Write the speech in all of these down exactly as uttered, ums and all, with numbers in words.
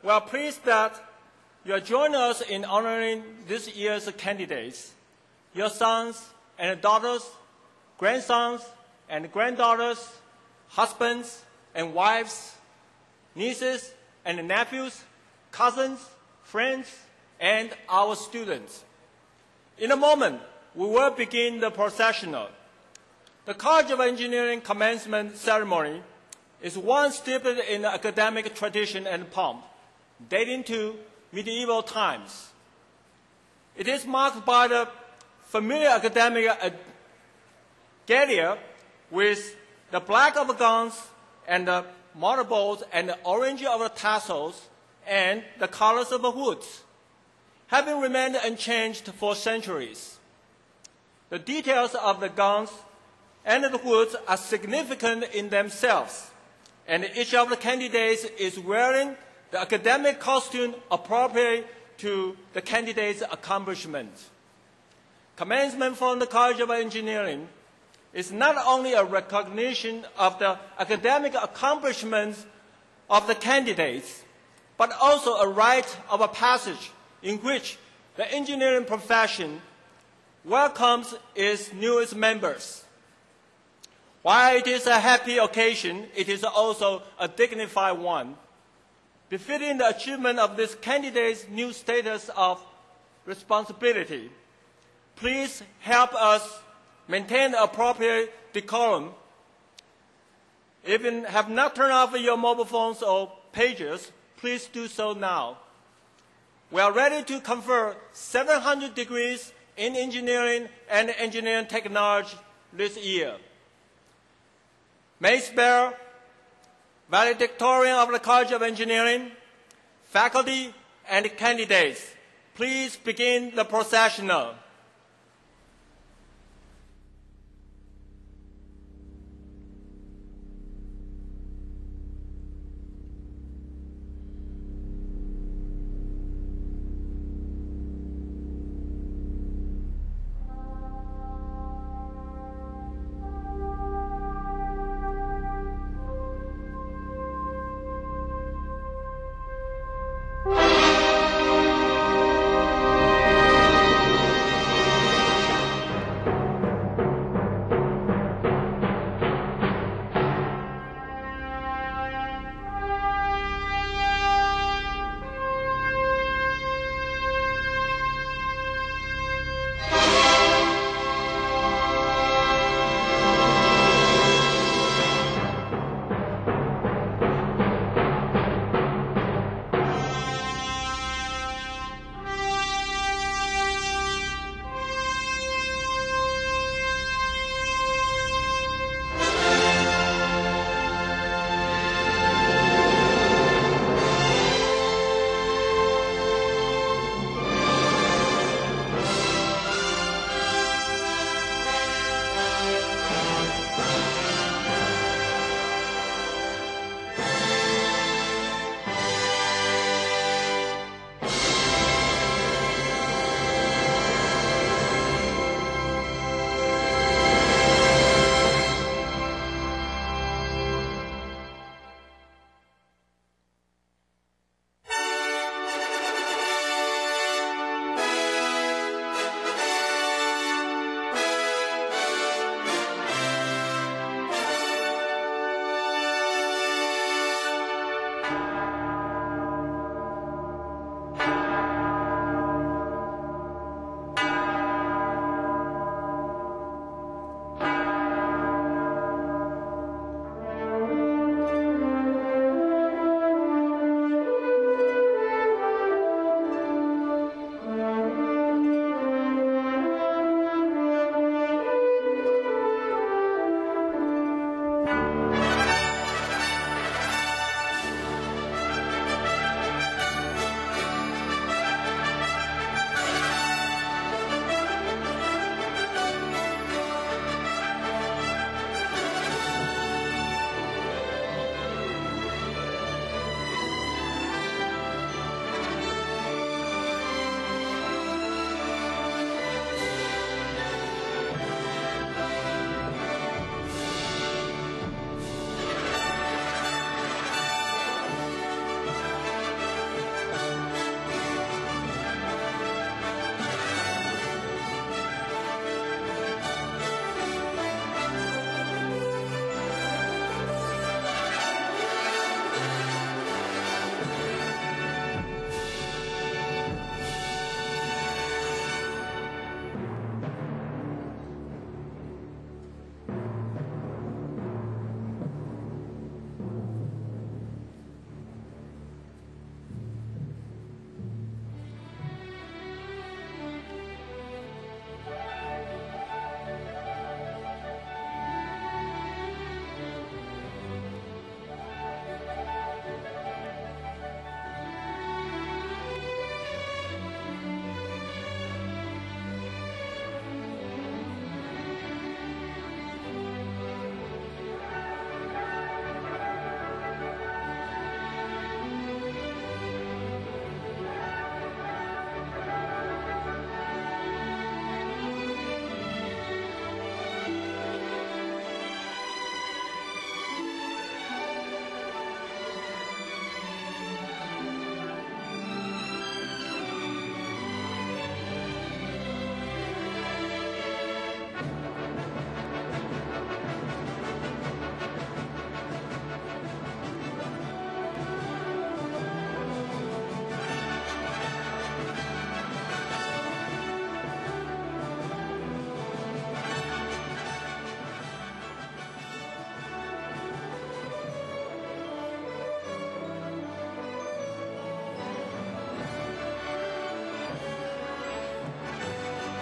We are pleased that you are joining us in honoring this year's candidates. Your sons and daughters, grandsons and granddaughters, husbands and wives, nieces and nephews, cousins, friends, and our students. In a moment, we will begin the processional. The College of Engineering commencement ceremony is one steeped in academic tradition and pomp, dating to medieval times. It is marked by the familiar academic regalia with the black of the gowns and the motorboats and the orange of the tassels and the colors of the hoods, having remained unchanged for centuries. The details of the gowns and the hoods are significant in themselves, and each of the candidates is wearing the academic costume appropriate to the candidate's accomplishments. Commencement from the College of Engineering is not only a recognition of the academic accomplishments of the candidates, but also a rite of a passage in which the engineering profession welcomes its newest members. While it is a happy occasion, it is also a dignified one, befitting the achievement of this candidate's new status of responsibility. Please help us maintain the appropriate decorum. If you have not turned off your mobile phones or pages, please do so now. We are ready to confer seven hundred degrees in engineering and engineering technology this year. Mace Bear, valedictorian of the College of Engineering, faculty, and candidates, please begin the processional.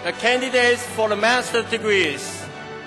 the candidates for the master's degrees.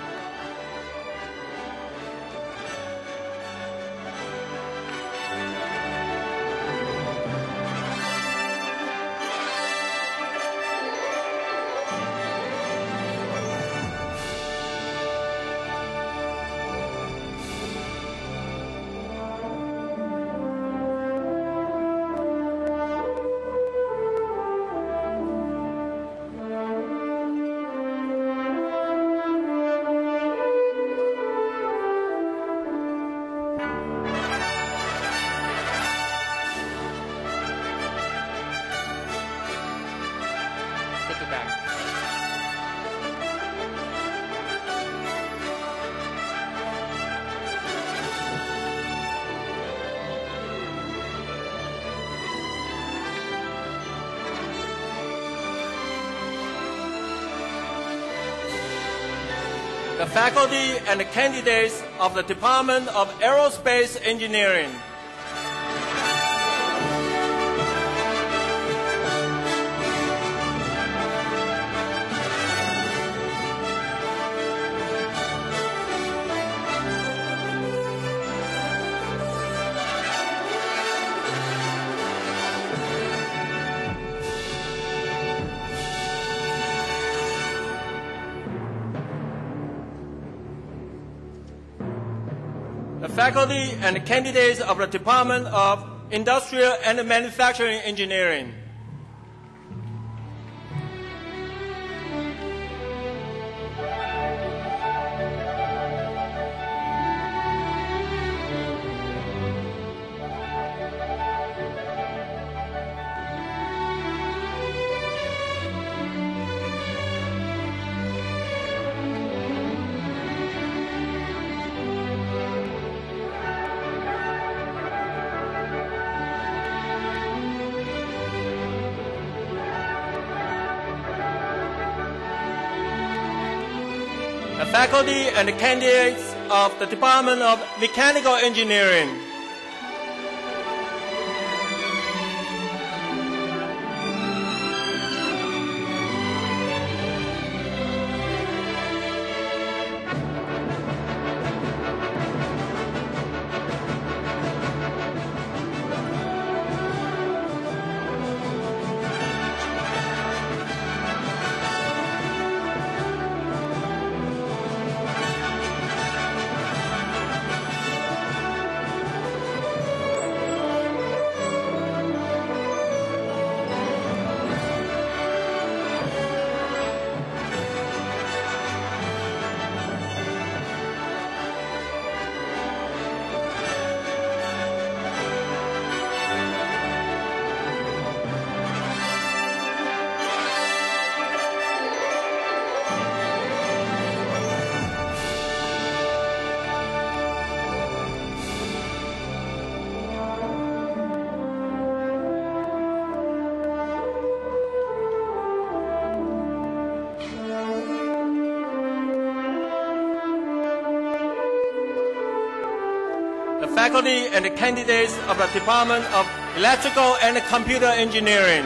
The faculty and the candidates of the Department of Aerospace Engineering. The faculty and candidates of the Department of Industrial and Manufacturing Engineering. The faculty and candidates of the Department of Mechanical Engineering. The faculty and candidates of the Department of Electrical and Computer Engineering.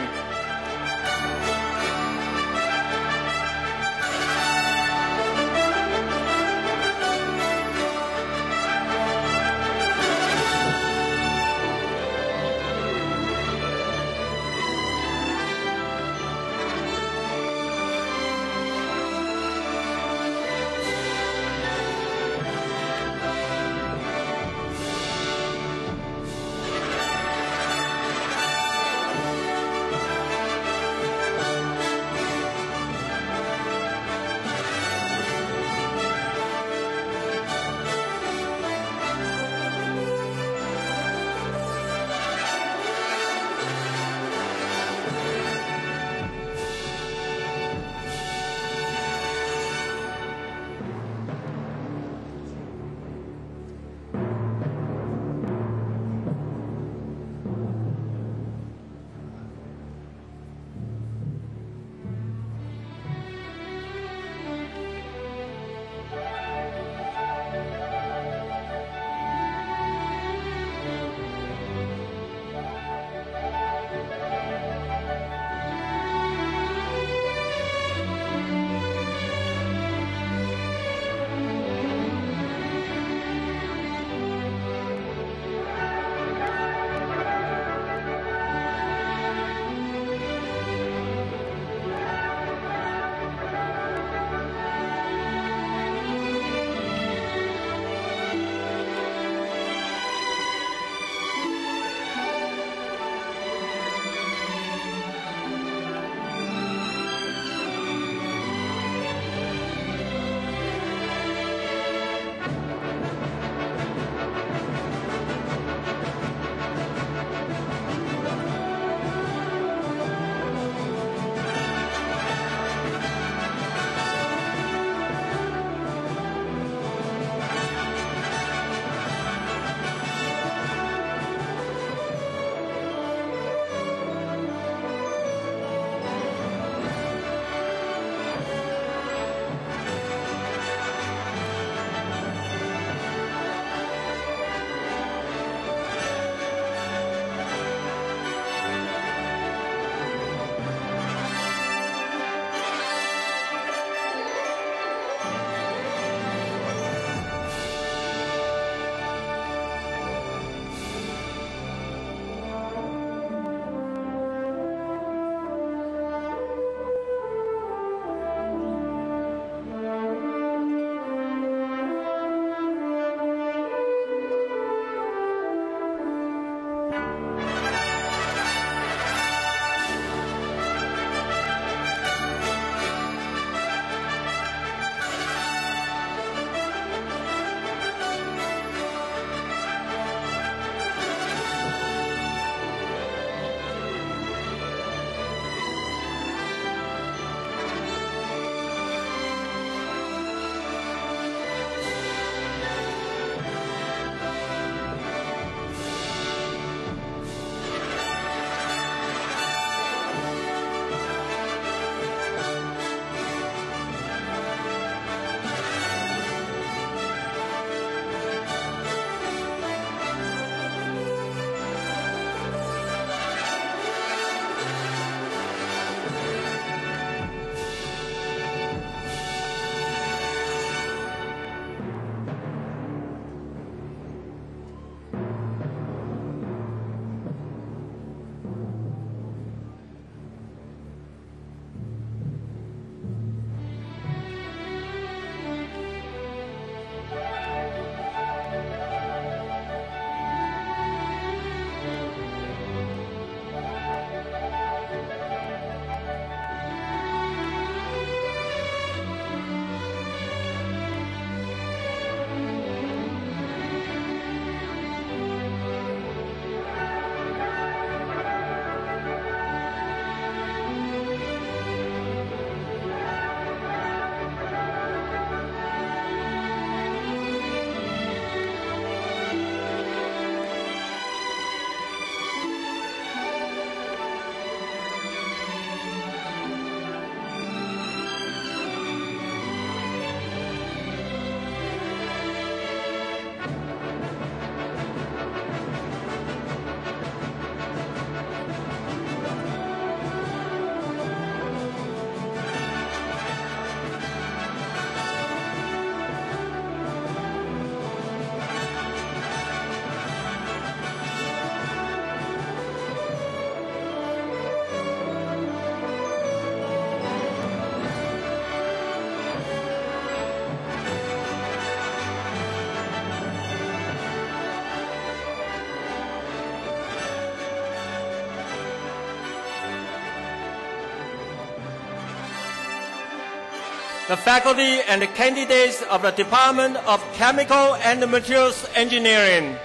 the faculty and the candidates of the Department of Chemical and Materials Engineering.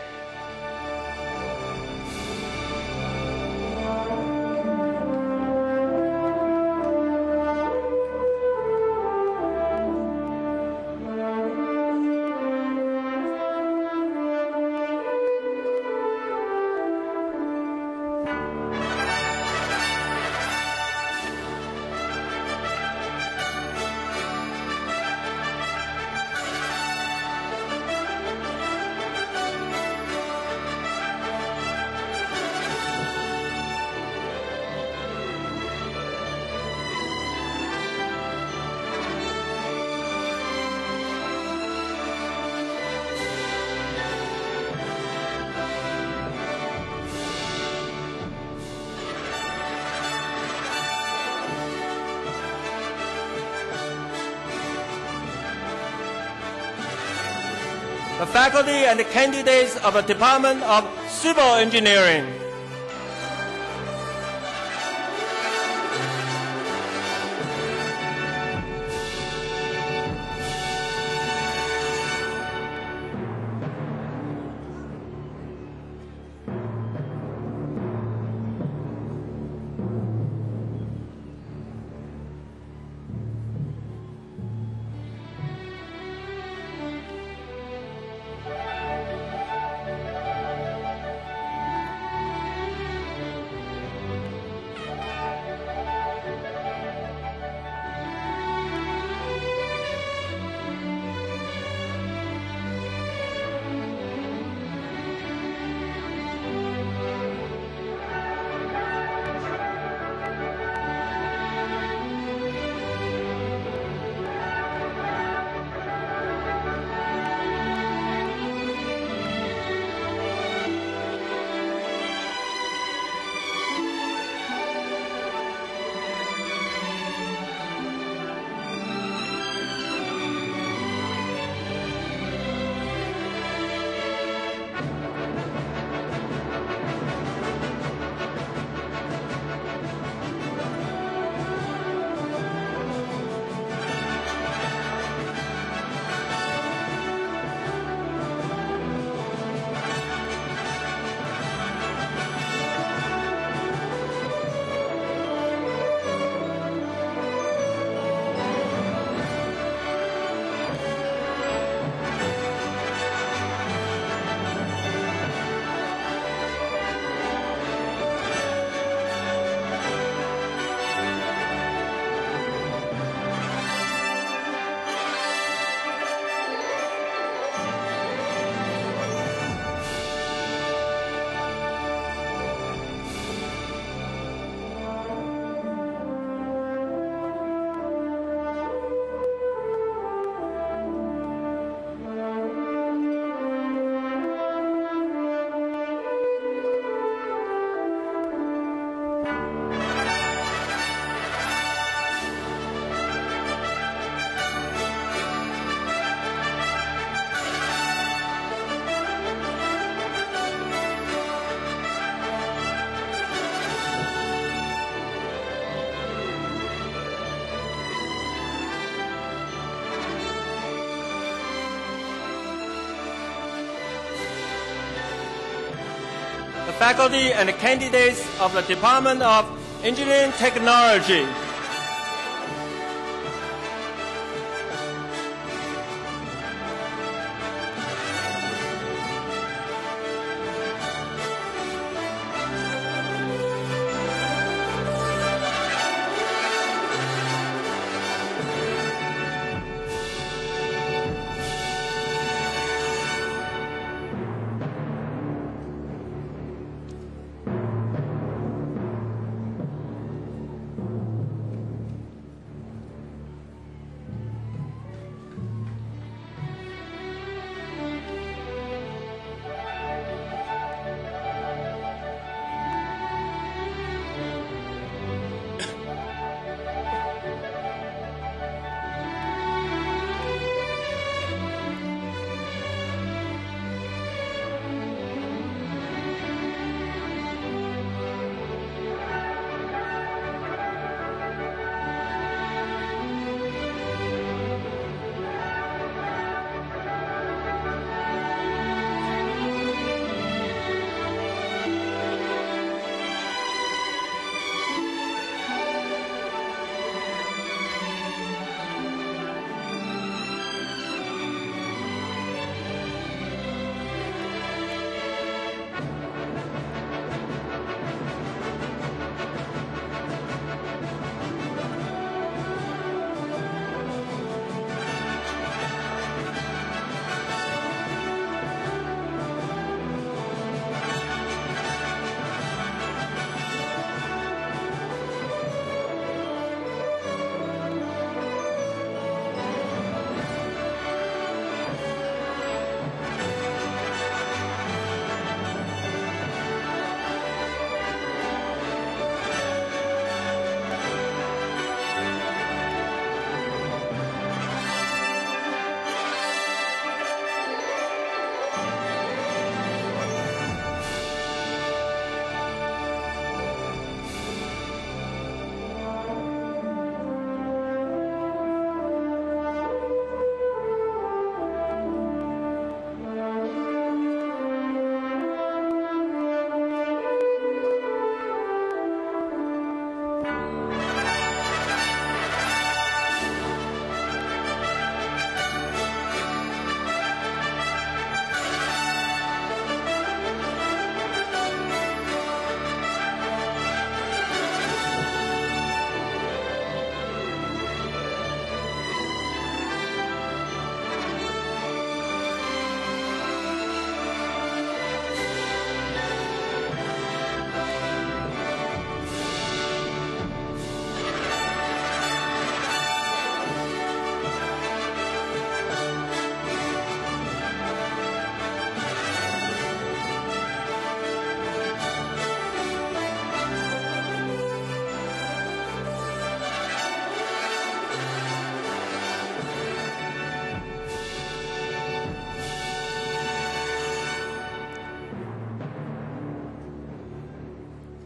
The faculty and the candidates of the Department of Civil Engineering. The faculty and candidates of the Department of Engineering Technology.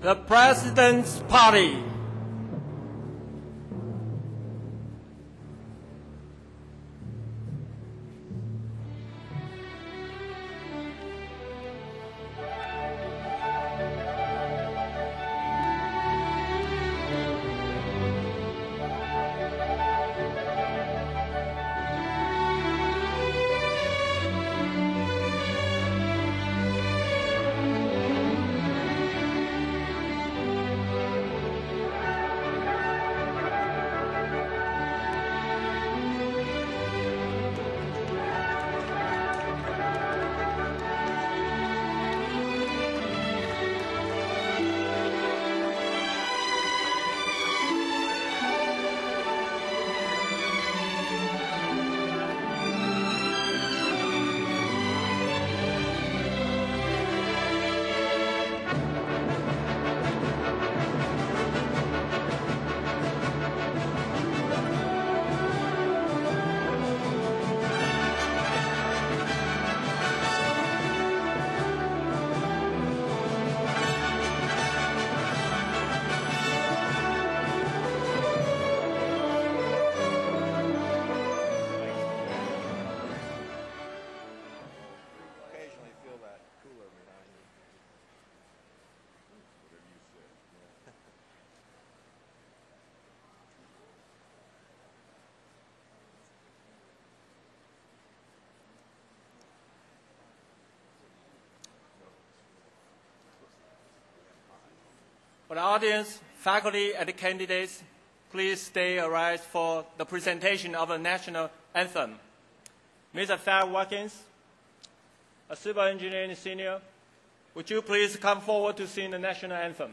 the President's Party. For the audience, faculty, and candidates, please stay and rise for the presentation of the national anthem. Mister Fab Watkins, a civil engineering senior, would you please come forward to sing the national anthem?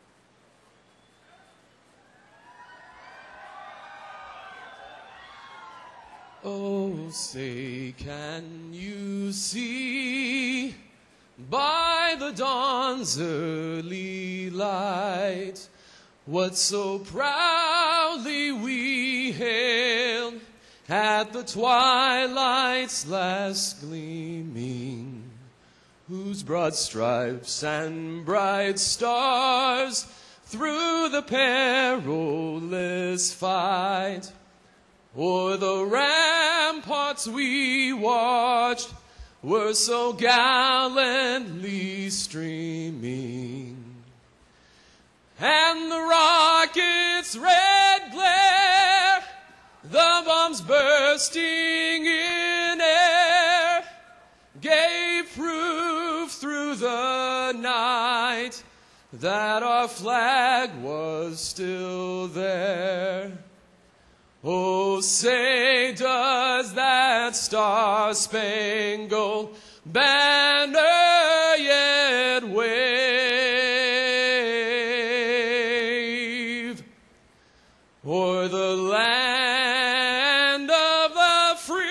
Oh, say, can you see by the dawn's early light what so proudly we hailed at the twilight's last gleaming, whose broad stripes and bright stars through the perilous fight o'er the ramparts we watched were so gallantly streaming, and the rocket's red glare, the bombs bursting in air, gave proof through the night that our flag was still there. Oh, say, does that star-spangled banner yet wave o'er the land of the free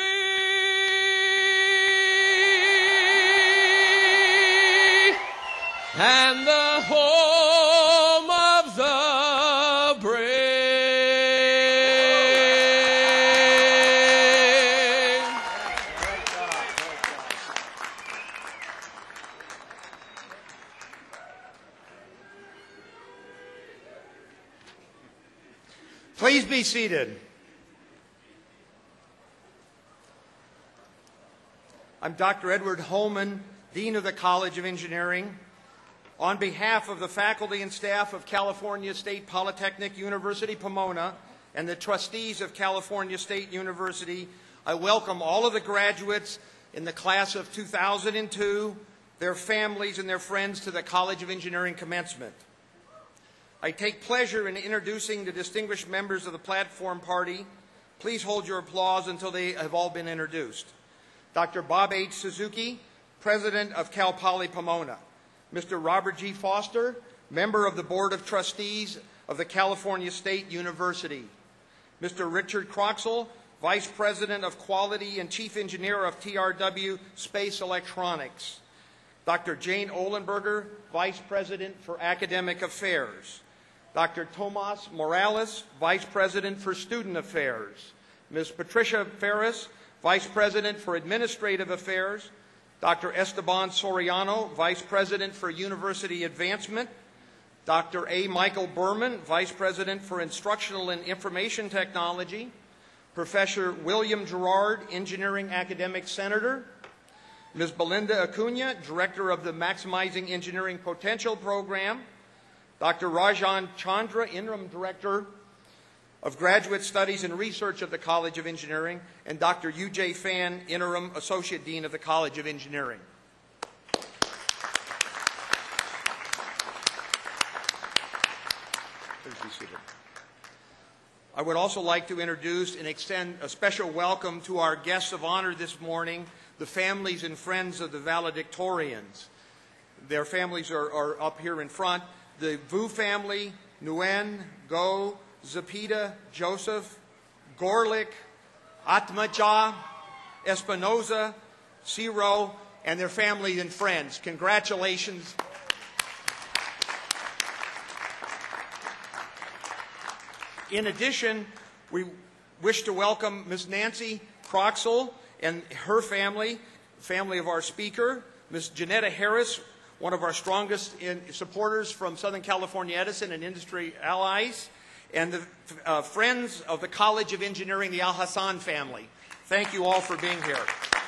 and the home of the brave? Please be seated. I'm Doctor Edward Holman, Dean of the College of Engineering. On behalf of the faculty and staff of California State Polytechnic University, Pomona, and the trustees of California State University, I welcome all of the graduates in the class of two thousand two, their families, and their friends to the College of Engineering commencement. I take pleasure in introducing the distinguished members of the Platform Party. Please hold your applause until they have all been introduced. Doctor Bob H. Suzuki, President of Cal Poly Pomona. Mister Robert G. Foster, Member of the Board of Trustees of the California State University. Mister Richard Croxall, Vice President of Quality and Chief Engineer of T R W Space Electronics. Doctor Jane Ohlenberger, Vice President for Academic Affairs. Doctor Tomas Morales, Vice President for Student Affairs. Miz Patricia Ferris, Vice President for Administrative Affairs. Doctor Esteban Soriano, Vice President for University Advancement. Doctor A. Michael Berman, Vice President for Instructional and Information Technology, Professor William Gerard, Engineering Academic Senator, Miz Belinda Acuna, Director of the Maximizing Engineering Potential Program, Doctor Rajan Chandra, Interim Director of Graduate Studies and Research of the College of Engineering, and Doctor U J Fan, Interim Associate Dean of the College of Engineering. Please be seated. I would also like to introduce and extend a special welcome to our guests of honor this morning, the families and friends of the valedictorians. Their families are, are up here in front. The Vu family, Nguyen, Go, Zapita, Joseph, Gorlick, Atmaja, Espinoza, Ciro, and their families and friends. Congratulations. In addition, we wish to welcome Miz Nancy Croxall and her family, family of our speaker, Miz Janetta Harris, one of our strongest in supporters from Southern California Edison and industry allies, and the uh, friends of the College of Engineering, the Al Hassan family. Thank you all for being here.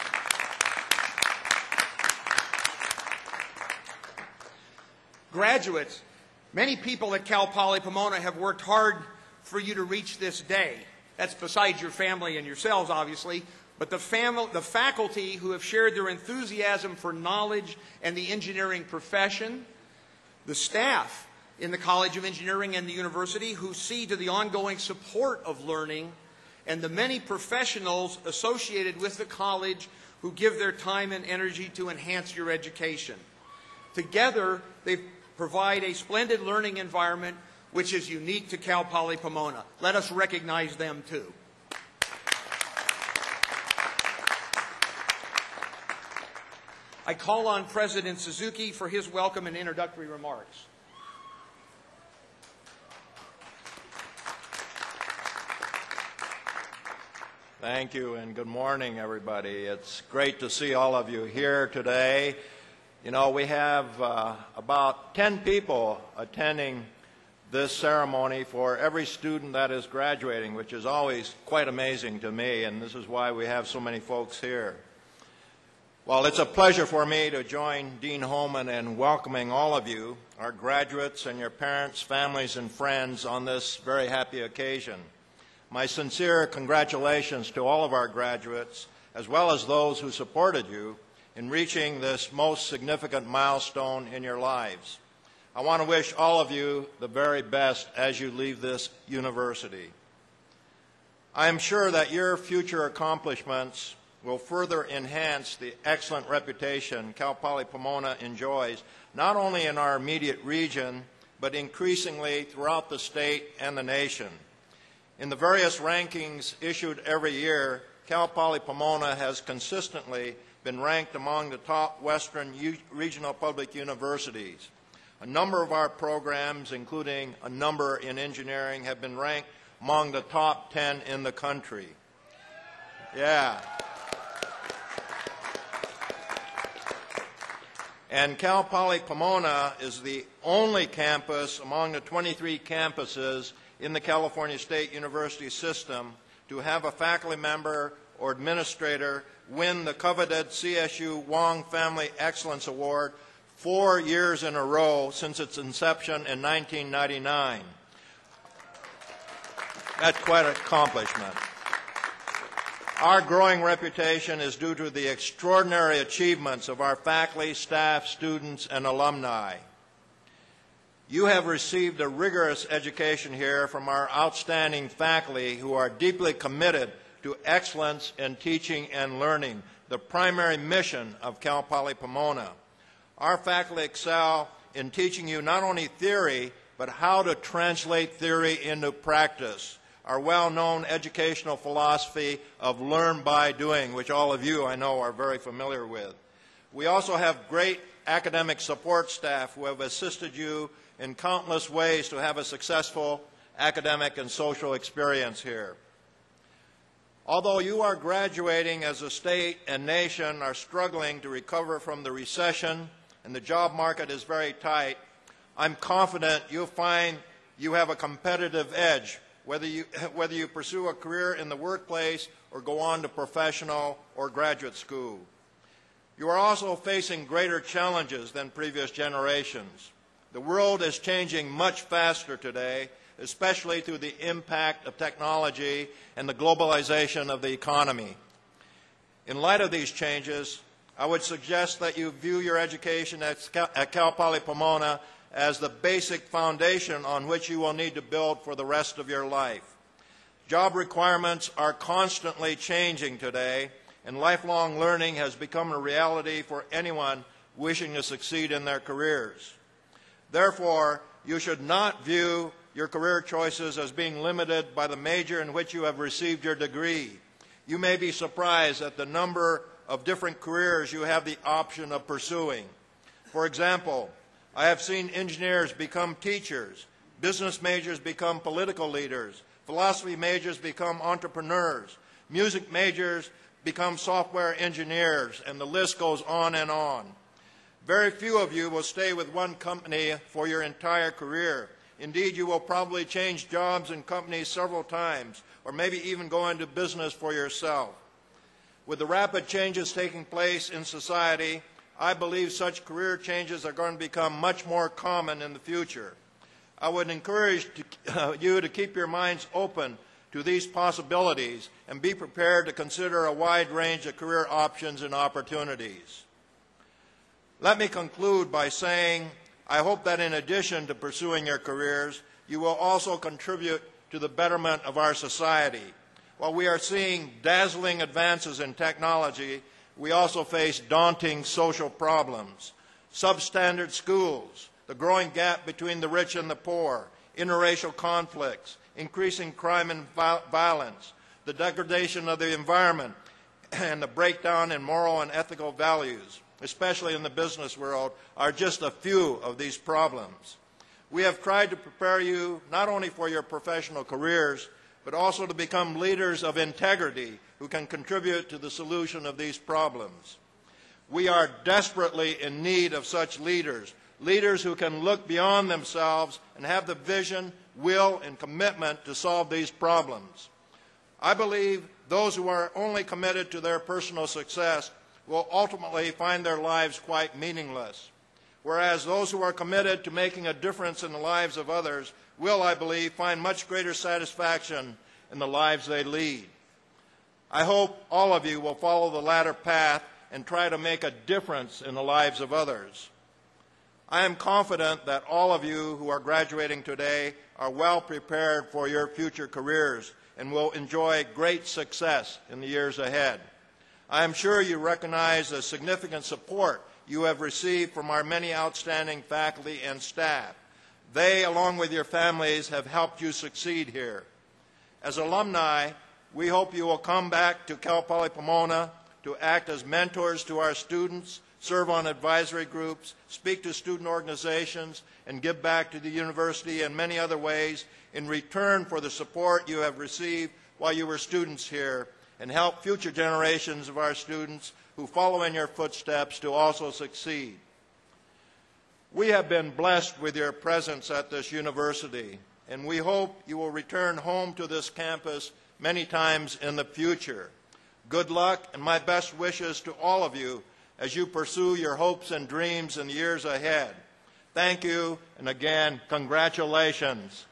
Graduates, many people at Cal Poly Pomona have worked hard for you to reach this day. That's besides your family and yourselves, obviously, but the, fam the faculty who have shared their enthusiasm for knowledge and the engineering profession, the staff in the College of Engineering and the university who see to the ongoing support of learning, and the many professionals associated with the college who give their time and energy to enhance your education. Together, they provide a splendid learning environment which is unique to Cal Poly Pomona. Let us recognize them too. I call on President Suzuki for his welcome and introductory remarks. Thank you, and good morning, everybody. It's great to see all of you here today. You know, we have uh, about ten people attending this ceremony for every student that is graduating, which is always quite amazing to me, and this is why we have so many folks here. Well, it's a pleasure for me to join Dean Hohmann in welcoming all of you, our graduates and your parents, families, and friends on this very happy occasion. My sincere congratulations to all of our graduates, as well as those who supported you in reaching this most significant milestone in your lives. I want to wish all of you the very best as you leave this university. I am sure that your future accomplishments will further enhance the excellent reputation Cal Poly Pomona enjoys, not only in our immediate region, but increasingly throughout the state and the nation. In the various rankings issued every year, Cal Poly Pomona has consistently been ranked among the top Western regional public universities. A number of our programs, including a number in engineering, have been ranked among the top ten in the country. Yeah. And Cal Poly Pomona is the only campus among the twenty-three campuses in the California State University system to have a faculty member or administrator win the coveted C S U Wong Family Excellence Award four years in a row since its inception in nineteen ninety-nine. That's quite an accomplishment. Our growing reputation is due to the extraordinary achievements of our faculty, staff, students, and alumni. You have received a rigorous education here from our outstanding faculty who are deeply committed to excellence in teaching and learning, the primary mission of Cal Poly Pomona. Our faculty excel in teaching you not only theory, but how to translate theory into practice. Our well-known educational philosophy of learn by doing, which all of you, I know, are very familiar with. We also have great academic support staff who have assisted you in countless ways to have a successful academic and social experience here. Although you are graduating as a state and nation are struggling to recover from the recession and the job market is very tight, I'm confident you'll find you have a competitive edge, whether you, whether you pursue a career in the workplace or go on to professional or graduate school. You are also facing greater challenges than previous generations. The world is changing much faster today, especially through the impact of technology and the globalization of the economy. In light of these changes, I would suggest that you view your education at Cal, at Cal Poly Pomona as the basic foundation on which you will need to build for the rest of your life. Job requirements are constantly changing today, and lifelong learning has become a reality for anyone wishing to succeed in their careers. Therefore, you should not view your career choices as being limited by the major in which you have received your degree. You may be surprised at the number of different careers you have the option of pursuing. For example, I have seen engineers become teachers, business majors become political leaders, philosophy majors become entrepreneurs, music majors become software engineers, and the list goes on and on. Very few of you will stay with one company for your entire career. Indeed, you will probably change jobs and companies several times, or maybe even go into business for yourself. With the rapid changes taking place in society, I believe such career changes are going to become much more common in the future. I would encourage to, uh, you to keep your minds open to these possibilities and be prepared to consider a wide range of career options and opportunities. Let me conclude by saying I hope that in addition to pursuing your careers, you will also contribute to the betterment of our society. While we are seeing dazzling advances in technology, we also face daunting social problems. Substandard schools, the growing gap between the rich and the poor, interracial conflicts, increasing crime and violence, the degradation of the environment, and the breakdown in moral and ethical values, especially in the business world, are just a few of these problems. We have tried to prepare you not only for your professional careers, but also to become leaders of integrity who can contribute to the solution of these problems. We are desperately in need of such leaders, leaders who can look beyond themselves and have the vision, will, and commitment to solve these problems. I believe those who are only committed to their personal success will ultimately find their lives quite meaningless, whereas those who are committed to making a difference in the lives of others will, I believe, find much greater satisfaction in the lives they lead. I hope all of you will follow the latter path and try to make a difference in the lives of others. I am confident that all of you who are graduating today are well prepared for your future careers and will enjoy great success in the years ahead. I am sure you recognize the significant support you have received from our many outstanding faculty and staff. They, along with your families, have helped you succeed here. As alumni, we hope you will come back to Cal Poly Pomona to act as mentors to our students, serve on advisory groups, speak to student organizations, and give back to the university in many other ways in return for the support you have received while you were students here, and help future generations of our students who follow in your footsteps to also succeed. We have been blessed with your presence at this university, and we hope you will return home to this campus many times in the future. Good luck and my best wishes to all of you as you pursue your hopes and dreams in the years ahead. Thank you, and again, congratulations.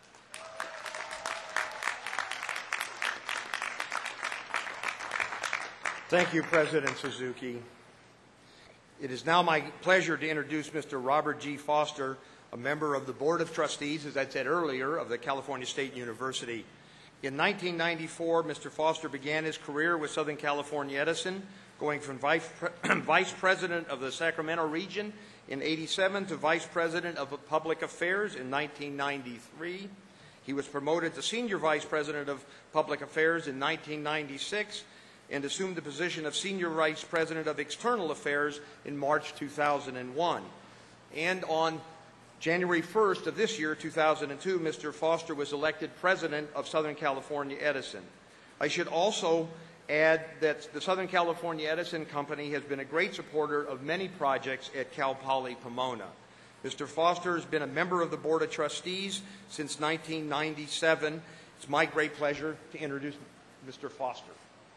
Thank you, President Suzuki. It is now my pleasure to introduce Mister Robert G. Foster, a member of the Board of Trustees, as I said earlier, of the California State University. In nineteen ninety-four, Mister Foster began his career with Southern California Edison, going from vice, pre vice president of the Sacramento region in eighty-seven to vice president of public affairs in nineteen ninety-three. He was promoted to senior vice president of public affairs in nineteen ninety-six and assumed the position of senior vice president of external affairs in March two thousand one. And on January first of this year, two thousand two, Mister Foster was elected president of Southern California Edison. I should also add that the Southern California Edison Company has been a great supporter of many projects at Cal Poly Pomona. Mister Foster has been a member of the Board of Trustees since nineteen ninety-seven. It's my great pleasure to introduce Mister Foster.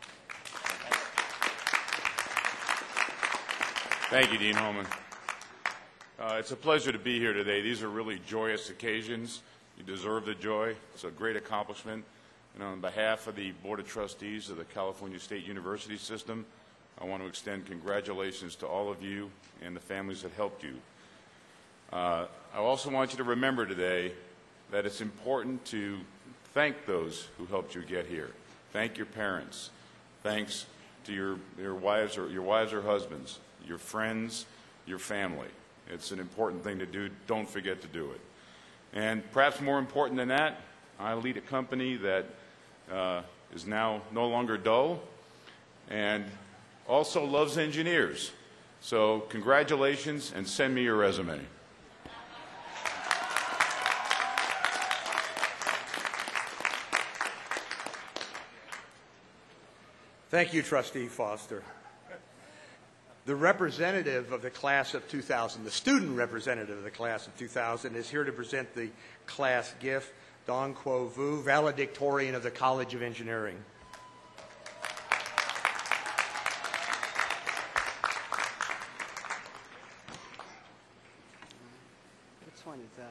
Thank you, Dean Holman. Uh, it's a pleasure to be here today. These are really joyous occasions. You deserve the joy. It's a great accomplishment. And on behalf of the Board of Trustees of the California State University System, I want to extend congratulations to all of you and the families that helped you. Uh, I also want you to remember today that it's important to thank those who helped you get here. Thank your parents. Thanks to your, your wives or your wives or husbands, your friends, your family. It's an important thing to do. Don't forget to do it. And perhaps more important than that, I lead a company that uh, is now no longer dull and also loves engineers. So congratulations, and send me your resume. Thank you, Trustee Foster. The representative of the class of two thousand, the student representative of the class of two thousand, is here to present the class gift, Dong Quo Vu, valedictorian of the College of Engineering. Which one is that?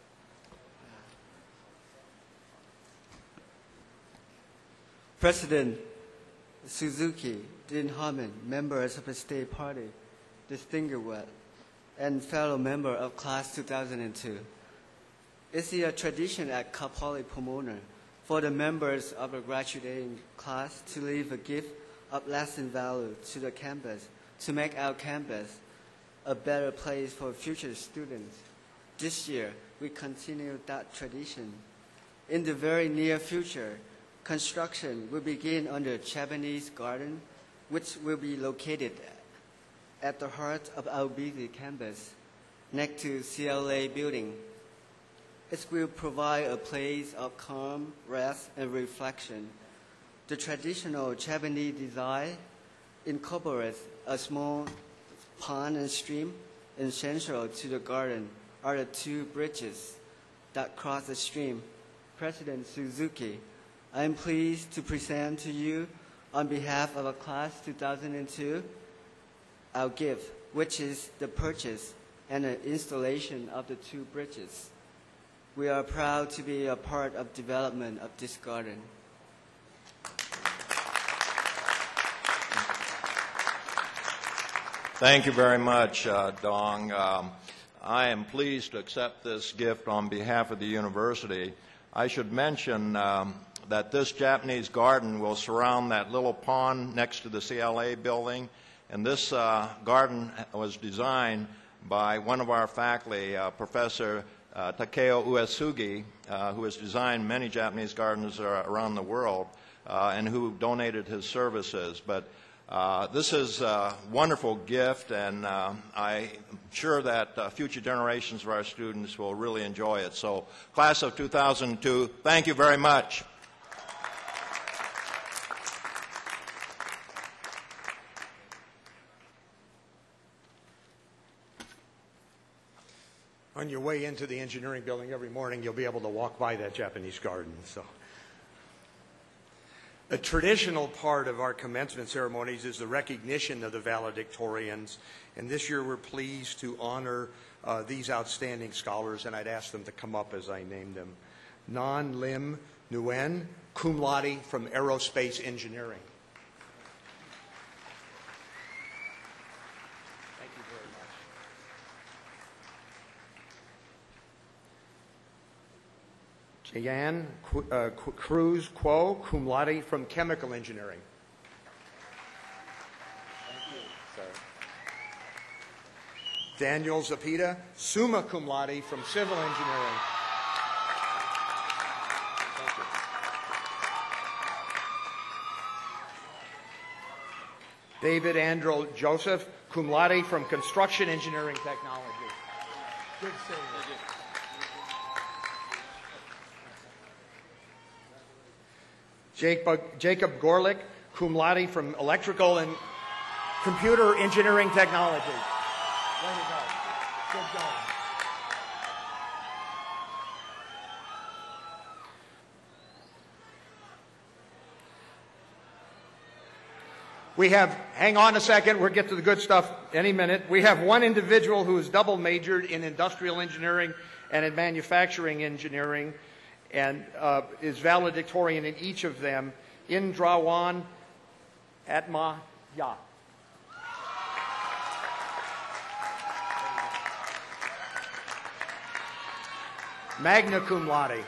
President Suzuki, Dean Holman, members of the State Party, distinguished and fellow member of Class two thousand two. It's a tradition at Cal Poly Pomona for the members of the graduating class to leave a gift of lasting value to the campus to make our campus a better place for future students. This year, we continue that tradition. In the very near future, construction will begin on the Japanese Garden, which will be located at the heart of our busy campus, next to C L A building. It will provide a place of calm, rest, and reflection. The traditional Japanese design incorporates a small pond and stream, and central to the garden are the two bridges that cross the stream. President Suzuki, I am pleased to present to you, on behalf of a Class two thousand two, our gift, which is the purchase and the installation of the two bridges. We are proud to be a part of development of this garden. Thank you very much, uh, Dong. Um, I am pleased to accept this gift on behalf of the university. I should mention um, that this Japanese garden will surround that little pond next to the C L A building, and this uh, garden was designed by one of our faculty, uh, Professor uh, Takeo Uesugi, uh, who has designed many Japanese gardens uh, around the world, uh, and who donated his services. But uh, this is a wonderful gift, and uh, I'm sure that uh, future generations of our students will really enjoy it. So, Class of two thousand two, thank you very much. On your way into the engineering building every morning, you'll be able to walk by that Japanese garden. So, a traditional part of our commencement ceremonies is the recognition of the valedictorians. And this year we're pleased to honor uh, these outstanding scholars, and I'd ask them to come up as I name them. Nan Lim Nguyen, cum laude from Aerospace Engineering. Jan uh, Cruz Quo, cum laude from Chemical Engineering. Thank you, sir. Daniel Zapita, summa cum laude from Civil Engineering. Thank you. David Andrew Joseph, cum laude from Construction Engineering Technology. Good save. Jacob Gorlick, cum laude from Electrical and Computer Engineering Technology. Way to go. Good going. we have, hang on a second, we'll get to the good stuff any minute. We have one individual who is double majored in industrial engineering and in manufacturing engineering, and uh, is valedictorian in each of them, Indrawan Atma Ya. Magna cum laude.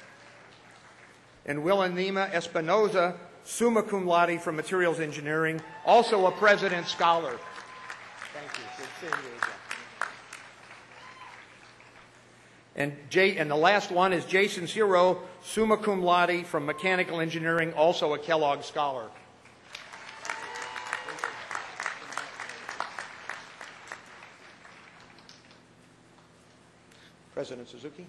And Wilhelmina Espinoza, summa cum laude from materials engineering, also a President's Scholar. Thank you. Good seeing you again. And, Jay, and the last one is Jason Ciro, summa cum laude from mechanical engineering, also a Kellogg Scholar. President Suzuki.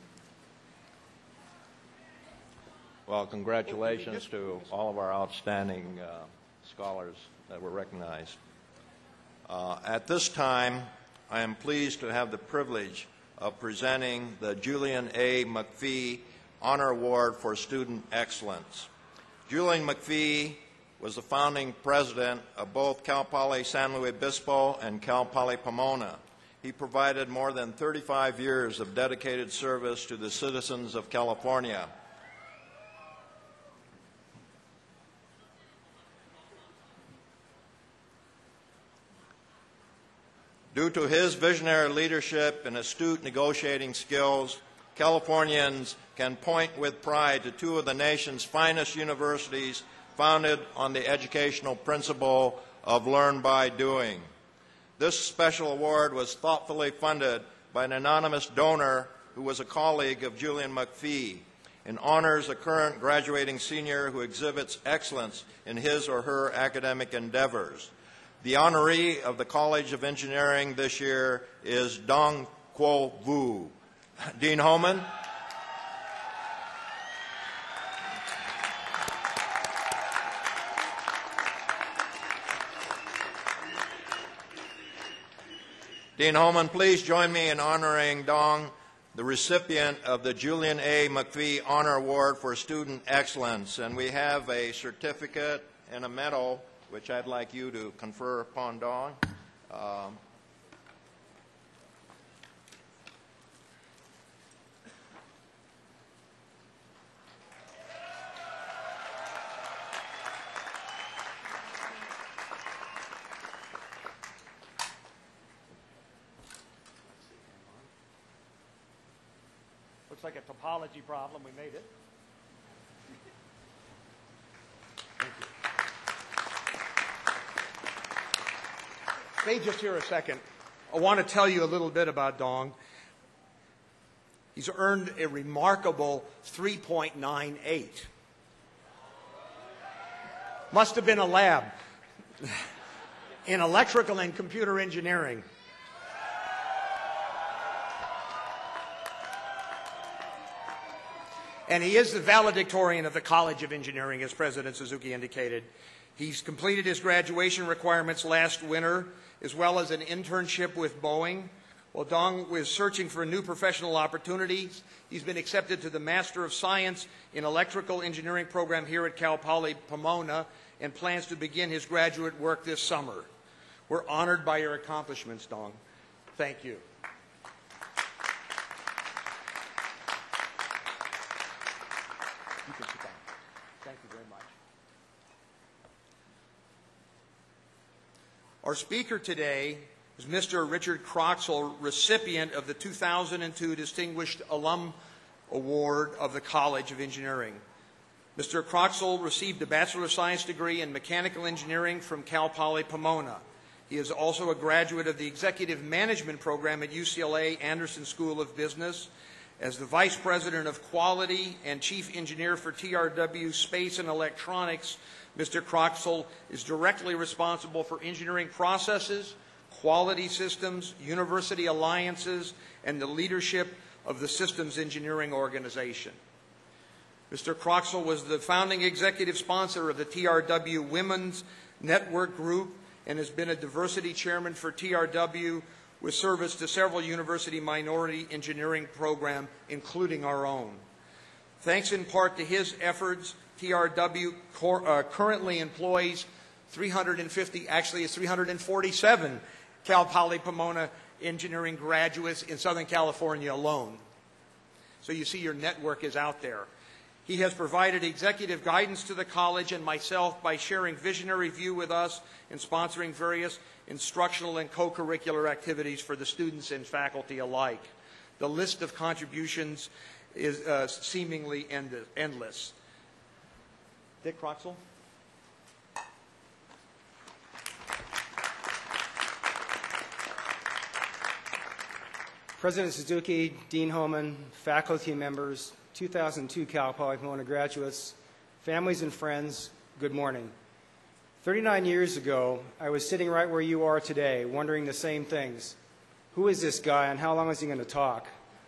Well, congratulations to all of our outstanding uh, scholars that were recognized. Uh, at this time, I am pleased to have the privilege of presenting the Julian A. McPhee Honor Award for Student Excellence. Julian McPhee was the founding president of both Cal Poly San Luis Obispo and Cal Poly Pomona. He provided more than thirty-five years of dedicated service to the citizens of California. Due to his visionary leadership and astute negotiating skills, Californians can point with pride to two of the nation's finest universities founded on the educational principle of learn by doing. This special award was thoughtfully funded by an anonymous donor who was a colleague of Julian McPhee and honors a current graduating senior who exhibits excellence in his or her academic endeavors. The honoree of the College of Engineering this year is Dong Quo Vu. Dean Homan. Dean Homan, please join me in honoring Dong, the recipient of the Julian A. McPhee Honor Award for Student Excellence. And we have a certificate and a medal which I'd like you to confer upon Dong. Um, Looks like a topology problem. We made it. Thank you. Stay just here a second. I want to tell you a little bit about Dong. He's earned a remarkable three point nine eight. Must have been a lab in electrical and computer engineering. And he is the valedictorian of the College of Engineering, as President Suzuki indicated. He's completed his graduation requirements last winter, as well as an internship with Boeing. While Dong was searching for new professional opportunities, he's been accepted to the Master of Science in Electrical Engineering program here at Cal Poly Pomona and plans to begin his graduate work this summer. We're honored by your accomplishments, Dong. Thank you. You can sit down. Thank you very much. Our speaker today is Mister Richard Croxall, recipient of the two thousand two Distinguished Alum Award of the College of Engineering. Mister Croxall received a Bachelor of Science degree in Mechanical Engineering from Cal Poly Pomona. He is also a graduate of the Executive Management Program at U C L A Anderson School of Business. As the Vice President of Quality and Chief Engineer for T R W Space and Electronics, Mister Croxall is directly responsible for engineering processes, quality systems, university alliances, and the leadership of the Systems Engineering Organization. Mister Croxall was the founding executive sponsor of the T R W Women's Network Group and has been a diversity chairman for T R W with service to several university minority engineering programs, including our own. Thanks in part to his efforts, T R W cor uh, currently employs three hundred fifty, actually it's three hundred forty-seven Cal Poly Pomona engineering graduates in Southern California alone. So you see your network is out there. He has provided executive guidance to the college and myself by sharing visionary view with us and sponsoring various instructional and co-curricular activities for the students and faculty alike. The list of contributions is uh, seemingly end endless. Dick Croxall. President Suzuki, Dean Homan, faculty members, two thousand two Cal Poly Pomona graduates, families and friends, good morning. thirty-nine years ago, I was sitting right where you are today, wondering the same things. Who is this guy and how long is he going to talk?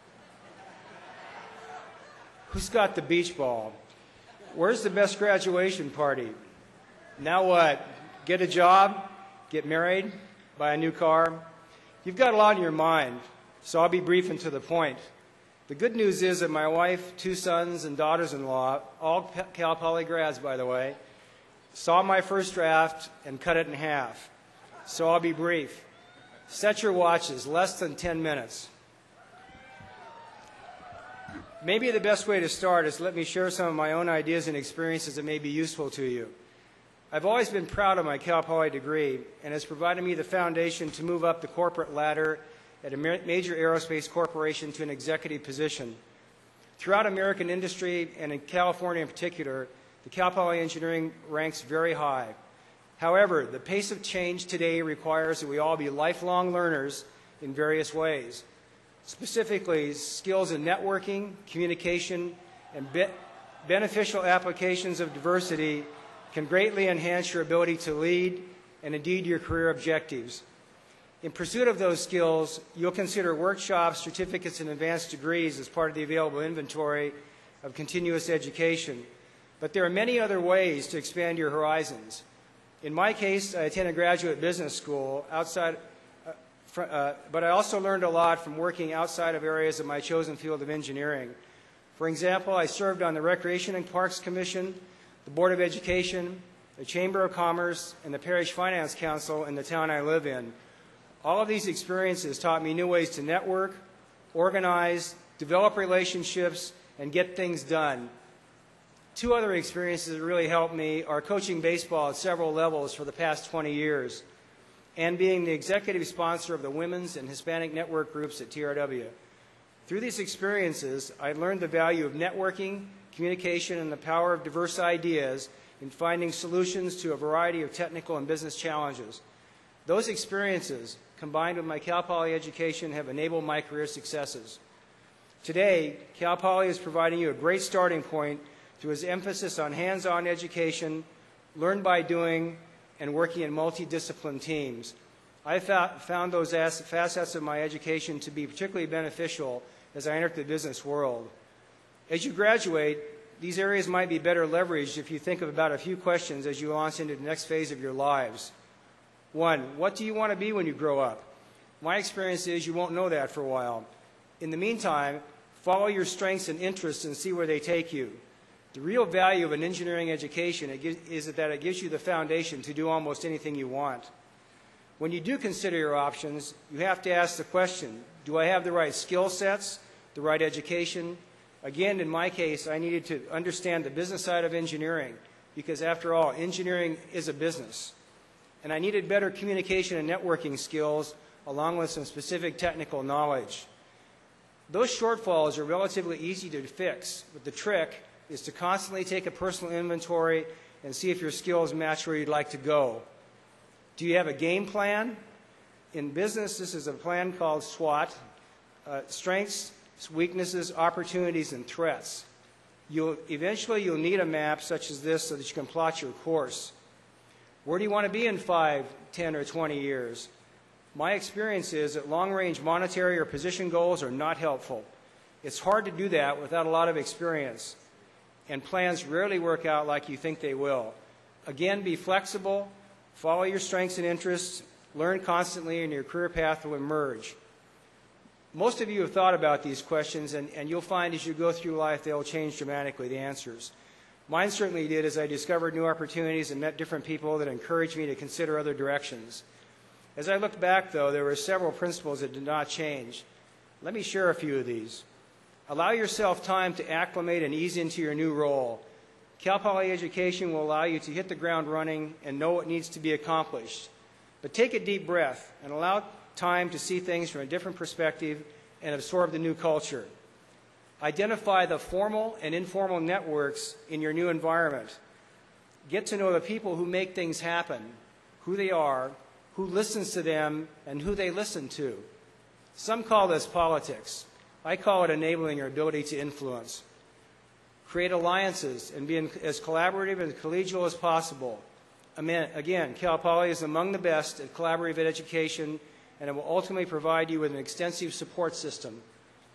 Who's got the beach ball? Where's the best graduation party? Now what? Get a job? Get married? Buy a new car? You've got a lot on your mind, so I'll be brief and to the point. The good news is that my wife, two sons, and daughters-in-law, all Cal Poly grads, by the way, saw my first draft and cut it in half. So I'll be brief. Set your watches, less than ten minutes. Maybe the best way to start is let me share some of my own ideas and experiences that may be useful to you. I've always been proud of my Cal Poly degree, and it's provided me the foundation to move up the corporate ladder at a major aerospace corporation to an executive position. Throughout American industry, and in California in particular, the Cal Poly engineering ranks very high. However, the pace of change today requires that we all be lifelong learners in various ways. Specifically, skills in networking, communication, and be beneficial applications of diversity can greatly enhance your ability to lead and indeed your career objectives. In pursuit of those skills, you'll consider workshops, certificates, and advanced degrees as part of the available inventory of continuous education. But there are many other ways to expand your horizons. In my case, I attended graduate business school outside, uh, fr uh, but I also learned a lot from working outside of areas of my chosen field of engineering. For example, I served on the Recreation and Parks Commission, the Board of Education, the Chamber of Commerce, and the Parish Finance Council in the town I live in. All of these experiences taught me new ways to network, organize, develop relationships, and get things done. Two other experiences that really helped me are coaching baseball at several levels for the past twenty years and being the executive sponsor of the Women's and Hispanic Network groups at T R W. Through these experiences, I learned the value of networking, communication, and the power of diverse ideas in finding solutions to a variety of technical and business challenges. Those experiences, combined with my Cal Poly education, have enabled my career successes. Today, Cal Poly is providing you a great starting point through its emphasis on hands-on education, learn by doing, and working in multidisciplinary teams. I found those facets of my education to be particularly beneficial as I entered the business world. As you graduate, these areas might be better leveraged if you think of about a few questions as you launch into the next phase of your lives. One, what do you want to be when you grow up? My experience is you won't know that for a while. In the meantime, follow your strengths and interests and see where they take you. The real value of an engineering education is that it gives you the foundation to do almost anything you want. When you do consider your options, you have to ask the question, do I have the right skill sets, the right education? Again, in my case, I needed to understand the business side of engineering because, after all, engineering is a business. And I needed better communication and networking skills along with some specific technical knowledge. Those shortfalls are relatively easy to fix, but the trick is to constantly take a personal inventory and see if your skills match where you'd like to go. Do you have a game plan? In business, this is a plan called SWOT, uh, strengths, weaknesses, opportunities, and threats. You'll, eventually, you'll need a map such as this so that you can plot your course. Where do you want to be in five, ten, or twenty years? My experience is that long-range monetary or position goals are not helpful. It's hard to do that without a lot of experience, and plans rarely work out like you think they will. Again, be flexible, follow your strengths and interests, learn constantly, and your career path will emerge. Most of you have thought about these questions, and, and you'll find as you go through life they'll change dramatically, the answers. Mine certainly did, as I discovered new opportunities and met different people that encouraged me to consider other directions. As I look back, though, there were several principles that did not change. Let me share a few of these. Allow yourself time to acclimate and ease into your new role. Cal Poly education will allow you to hit the ground running and know what needs to be accomplished. But take a deep breath and allow time to see things from a different perspective and absorb the new culture. Identify the formal and informal networks in your new environment. Get to know the people who make things happen, who they are, who listens to them, and who they listen to. Some call this politics. I call it enabling your ability to influence. Create alliances and be as collaborative and collegial as possible. Again, Cal Poly is among the best at collaborative education, and it will ultimately provide you with an extensive support system.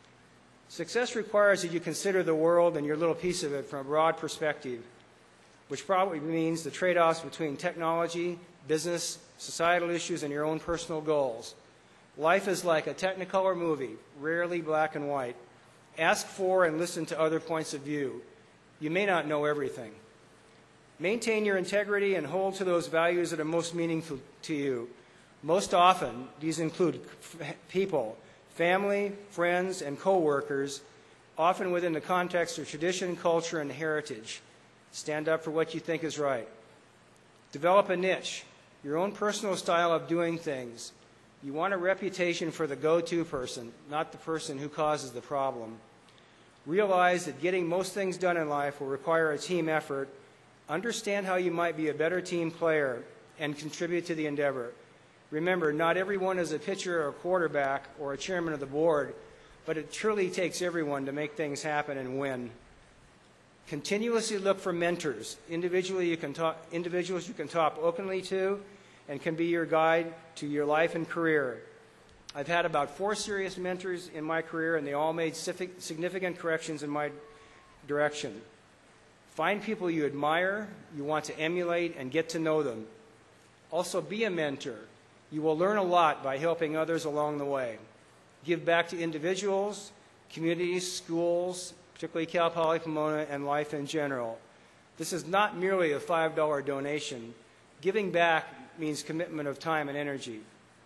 Success requires that you consider the world and your little piece of it from a broad perspective, which probably means the trade-offs between technology, business, societal issues, and your own personal goals. Life is like a Technicolor movie, rarely black and white. Ask for and listen to other points of view. You may not know everything. Maintain your integrity and hold to those values that are most meaningful to you. Most often, these include people, family, friends, and co-workers, often within the context of tradition, culture, and heritage. Stand up for what you think is right. Develop a niche, your own personal style of doing things. You want a reputation for the go-to person, not the person who causes the problem. Realize that getting most things done in life will require a team effort. Understand how you might be a better team player and contribute to the endeavor. Remember, not everyone is a pitcher or a quarterback or a chairman of the board, but it truly takes everyone to make things happen and win. Continuously look for mentors, individually you can talk, individuals you can talk openly to and can be your guide to your life and career. I've had about four serious mentors in my career, and they all made significant corrections in my direction. Find people you admire, you want to emulate, and get to know them. Also, be a mentor. You will learn a lot by helping others along the way. Give back to individuals, communities, schools, particularly Cal Poly Pomona, and life in general. This is not merely a five dollar donation. Giving back means commitment of time and energy.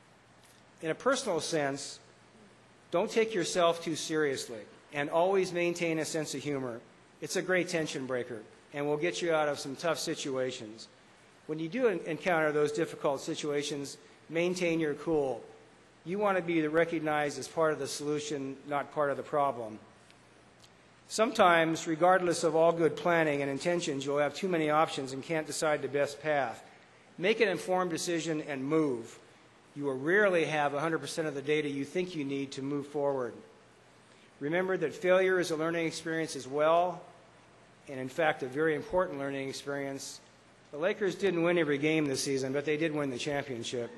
In a personal sense, don't take yourself too seriously and always maintain a sense of humor. It's a great tension breaker and will get you out of some tough situations. When you do encounter those difficult situations, maintain your cool. You want to be recognized as part of the solution, not part of the problem. Sometimes, regardless of all good planning and intentions, you'll have too many options and can't decide the best path. Make an informed decision and move. You will rarely have one hundred percent of the data you think you need to move forward. Remember that failure is a learning experience as well, and in fact, a very important learning experience. The Lakers didn't win every game this season, but they did win the championship.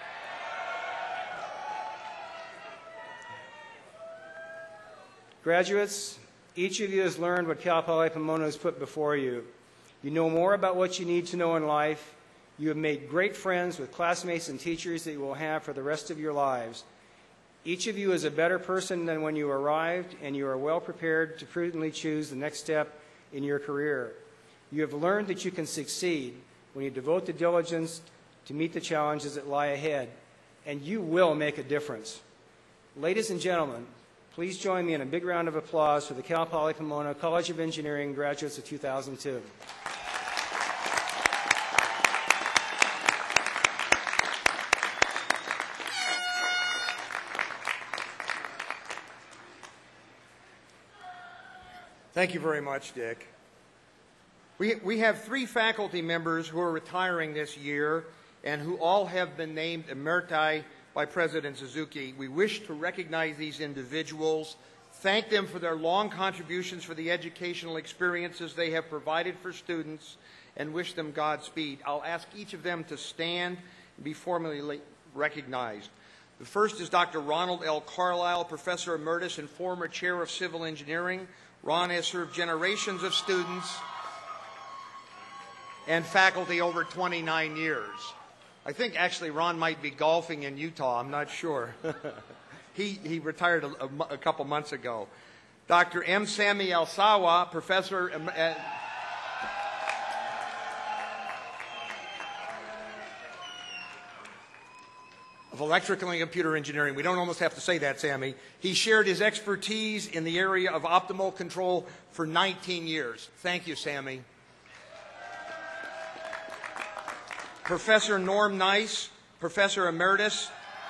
Graduates, each of you has learned what Cal Poly Pomona has put before you. You know more about what you need to know in life. You have made great friends with classmates and teachers that you will have for the rest of your lives. Each of you is a better person than when you arrived, and you are well prepared to prudently choose the next step in your career. You have learned that you can succeed when you devote the diligence to meet the challenges that lie ahead, and you will make a difference. Ladies and gentlemen, please join me in a big round of applause for the Cal Poly Pomona College of Engineering graduates of two thousand two. Thank you very much, Dick. We, we have three faculty members who are retiring this year and who all have been named emeriti by President Suzuki. We wish to recognize these individuals, thank them for their long contributions for the educational experiences they have provided for students, and wish them Godspeed. I'll ask each of them to stand and be formally recognized. The first is Doctor Ronald L. Carlisle, Professor Emeritus and former Chair of Civil Engineering. Ron has served generations of students and faculty over twenty-nine years. I think actually Ron might be golfing in Utah. I'm not sure. he, he retired a, a, a couple months ago. Doctor M. Sami Alsawa, Professor... Uh, of electrical and computer engineering. We don't almost have to say that, Sammy. He shared his expertise in the area of optimal control for nineteen years. Thank you, Sammy. Professor Norm Nice, Professor Emeritus.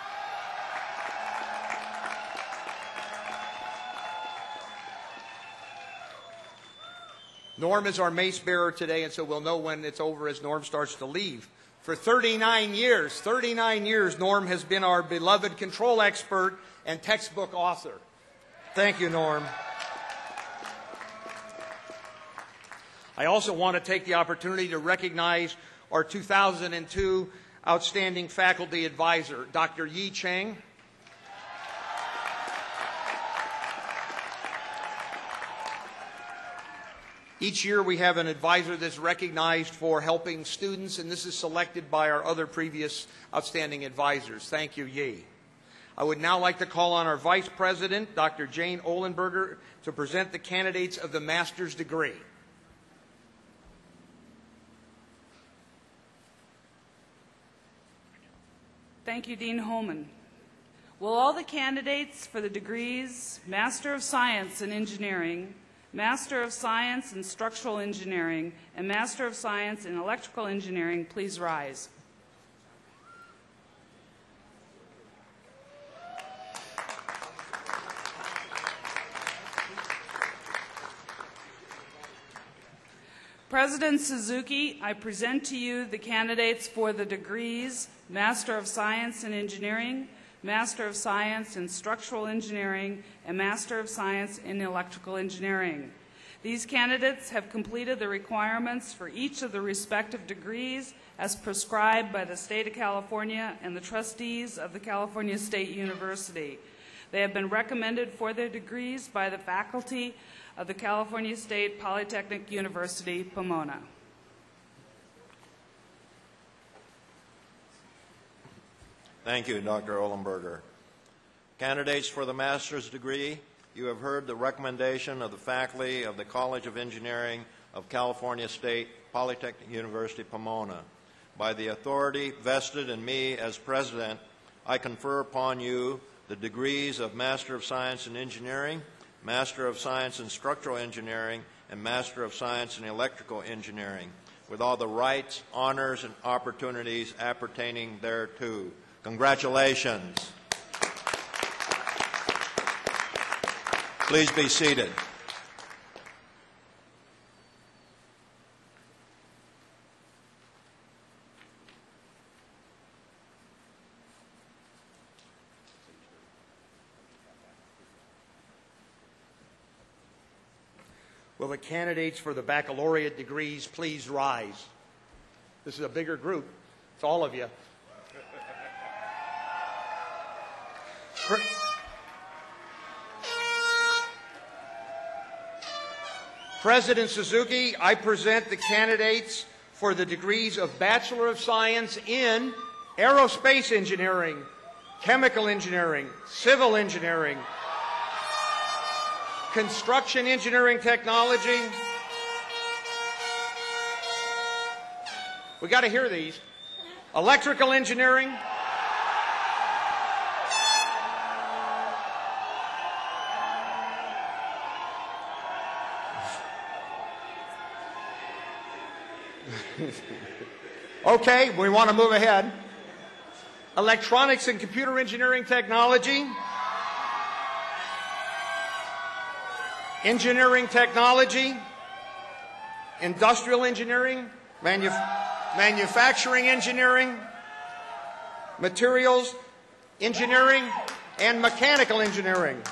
Norm is our mace bearer today, and so we'll know when it's over as Norm starts to leave. For thirty-nine years, thirty-nine years, Norm has been our beloved control expert and textbook author. Thank you, Norm. I also want to take the opportunity to recognize our two thousand two Outstanding Faculty Advisor, Doctor Yi Cheng. Each year we have an advisor that's recognized for helping students, and this is selected by our other previous outstanding advisors. Thank you, Yi. I would now like to call on our Vice President, Doctor Jane Ohlenberger, to present the candidates of the master's degree. Thank you, Dean Holman. Will all the candidates for the degrees Master of Science in Engineering, Master of Science in Structural Engineering, and Master of Science in Electrical Engineering please rise? President Suzuki, I present to you the candidates for the degrees Master of Science in Engineering, Master of Science in Structural Engineering, and Master of Science in Electrical Engineering. These candidates have completed the requirements for each of the respective degrees as prescribed by the State of California and the trustees of the California State University. They have been recommended for their degrees by the faculty of the California State Polytechnic University, Pomona. Thank you, Doctor Ohlenberger. Candidates for the master's degree, you have heard the recommendation of the faculty of the College of Engineering of California State Polytechnic University, Pomona. By the authority vested in me as president, I confer upon you the degrees of Master of Science in Engineering, Master of Science in Structural Engineering, and Master of Science in Electrical Engineering, with all the rights, honors, and opportunities appertaining thereto. Congratulations. Please be seated. Will the candidates for the baccalaureate degrees please rise? This is a bigger group. It's all of you. Pre President Suzuki, I present the candidates for the degrees of Bachelor of Science in Aerospace Engineering, Chemical Engineering, Civil Engineering, Construction Engineering Technology. We got to hear these. Electrical Engineering. Okay, we want to move ahead. Electronics and Computer Engineering Technology. Engineering Technology. Industrial Engineering. Manuf Manufacturing Engineering. Materials Engineering. And Mechanical Engineering.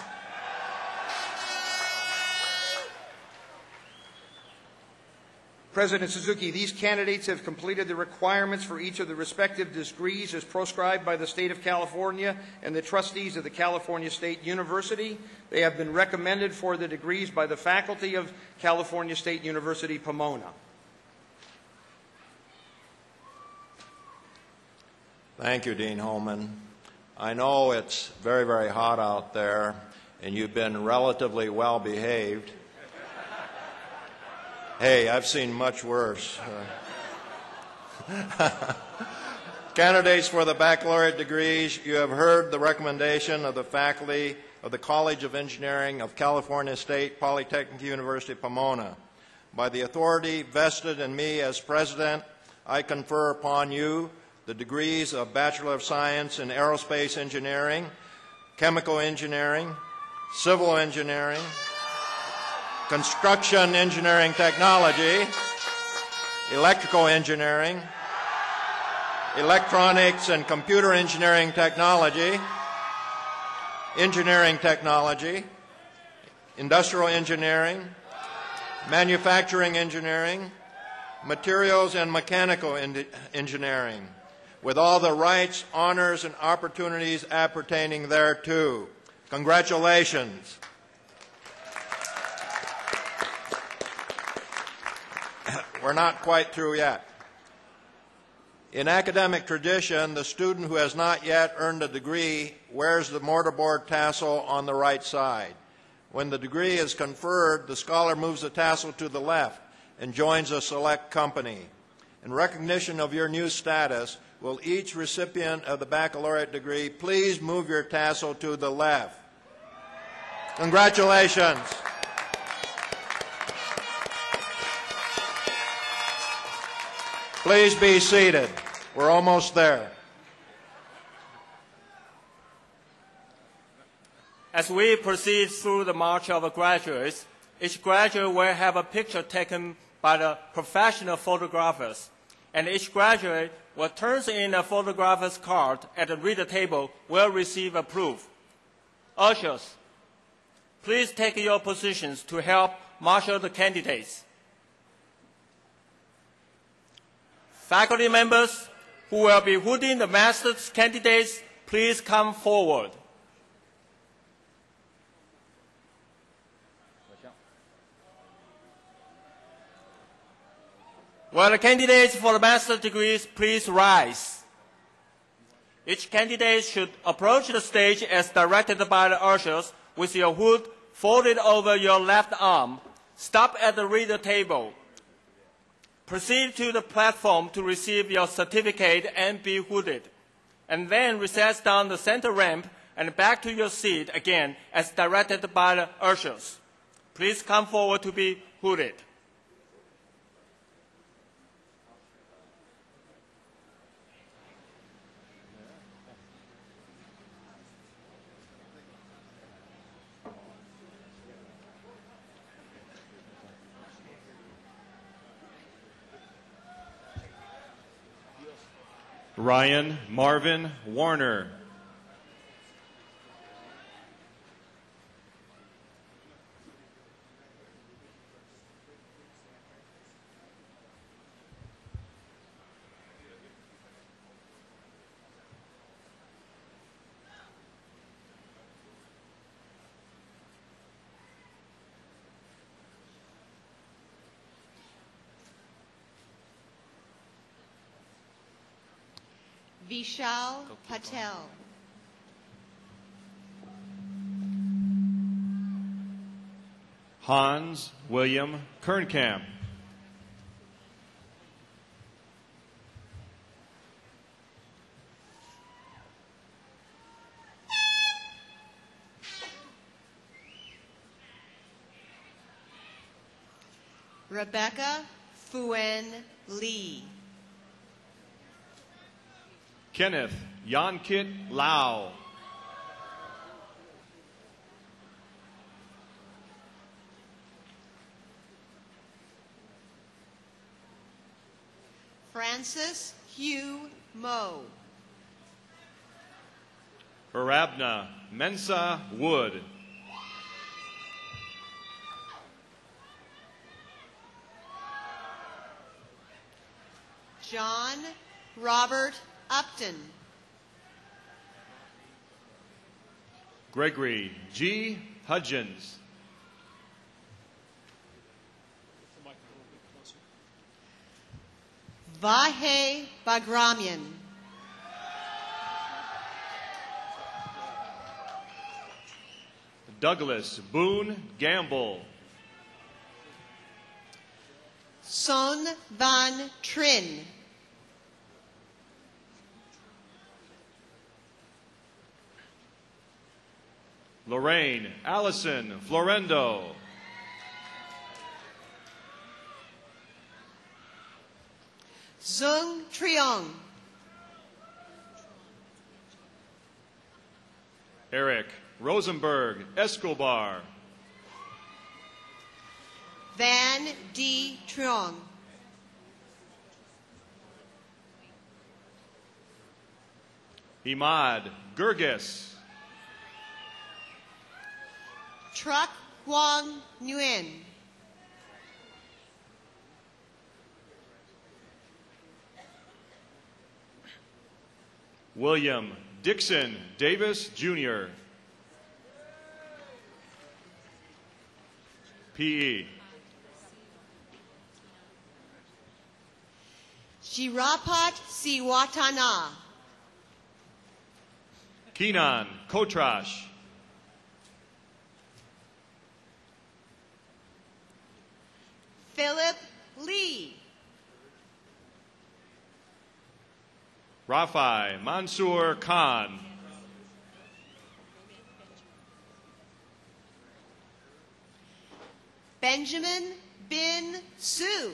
President Suzuki, these candidates have completed the requirements for each of the respective degrees as proscribed by the State of California and the trustees of the California State University. They have been recommended for the degrees by the faculty of California State University, Pomona. Thank you, Dean Holman. I know it's very, very hot out there, and you've been relatively well behaved. Hey, I've seen much worse. Uh, Candidates for the baccalaureate degrees, you have heard the recommendation of the faculty of the College of Engineering of California State Polytechnic University, Pomona. By the authority vested in me as president, I confer upon you the degrees of Bachelor of Science in Aerospace Engineering, Chemical Engineering, Civil Engineering, Construction Engineering Technology, Electrical Engineering, Electronics and Computer Engineering Technology, Engineering Technology, Industrial Engineering, Manufacturing Engineering, Materials and Mechanical Engineering, with all the rights, honors, and opportunities appertaining thereto. Congratulations. We're not quite through yet. In academic tradition, the student who has not yet earned a degree wears the mortarboard tassel on the right side. When the degree is conferred, the scholar moves the tassel to the left and joins a select company. In recognition of your new status, will each recipient of the baccalaureate degree please move your tassel to the left? Congratulations. Please be seated. We're almost there. As we proceed through the march of graduates, each graduate will have a picture taken by the professional photographers, and each graduate who turns in a photographer's card at the reader table will receive a proof. Ushers, please take your positions to help marshal the candidates. Faculty members who will be hooding the master's candidates, please come forward. Will the candidates for the master's degrees please rise? Each candidate should approach the stage as directed by the ushers with your hood folded over your left arm. Stop at the reader table. Proceed to the platform to receive your certificate and be hooded. And then recess down the center ramp and back to your seat again as directed by the ushers. Please come forward to be hooded. Ryan Marvin Warner. Vishal Patel. Hans William Kernkamp. Rebecca Fuen Lee. Kenneth Yonkit Lau. Francis Hugh Moe. Arabna Mensa Wood. John Robert Upton. Gregory G. Hudgens. Vahe Bagramian. Douglas Boone Gamble. Son Van Trin. Lorraine Allison Florendo. Zung Triong. Eric Rosenberg Escobar. Van D. Truong. Imad Gurgis. Truck Huang Nguyen. William Dixon Davis Junior P E. Shirapat Siwatana. Keenan Kotrash. Philip Lee. Rafai Mansour Khan. Benjamin Bin Su.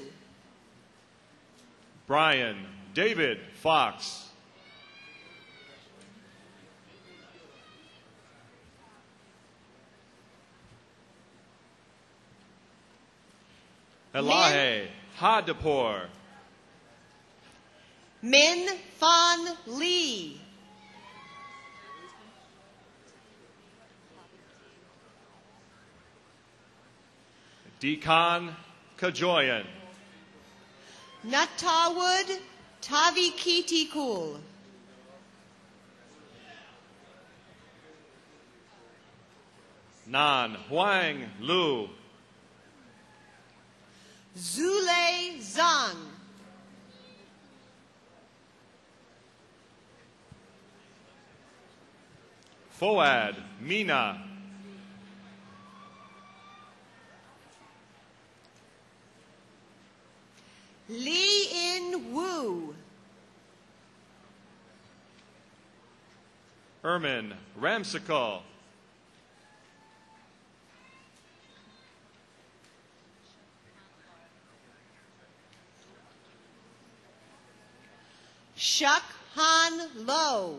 Brian David Fox. Elahe Hadapur. Min Fan Lee. Dekan Kajoyan. Nuttawud Tavikitikul. Nan Huang Lu. Zule Zhang. Foad Mina. Lee In Wu. Ermin Ramsicle. Shuk Han Lo.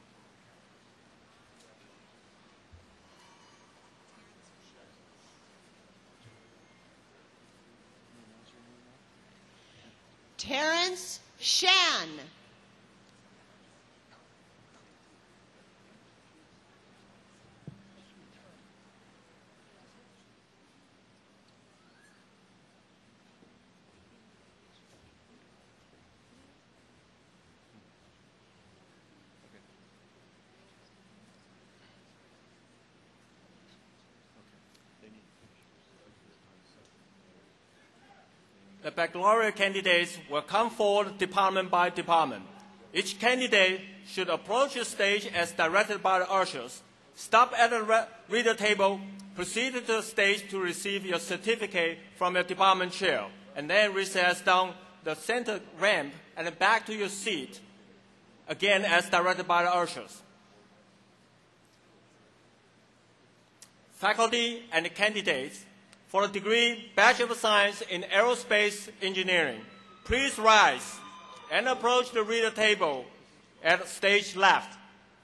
Terrence Shan. The baccalaureate candidates will come forward department by department. Each candidate should approach the stage as directed by the ushers. Stop at the re- reader table, proceed to the stage to receive your certificate from your department chair, and then recess down the center ramp and back to your seat, again as directed by the ushers. Faculty and candidates for the degree Bachelor of Science in Aerospace Engineering, please rise and approach the reader table at stage left.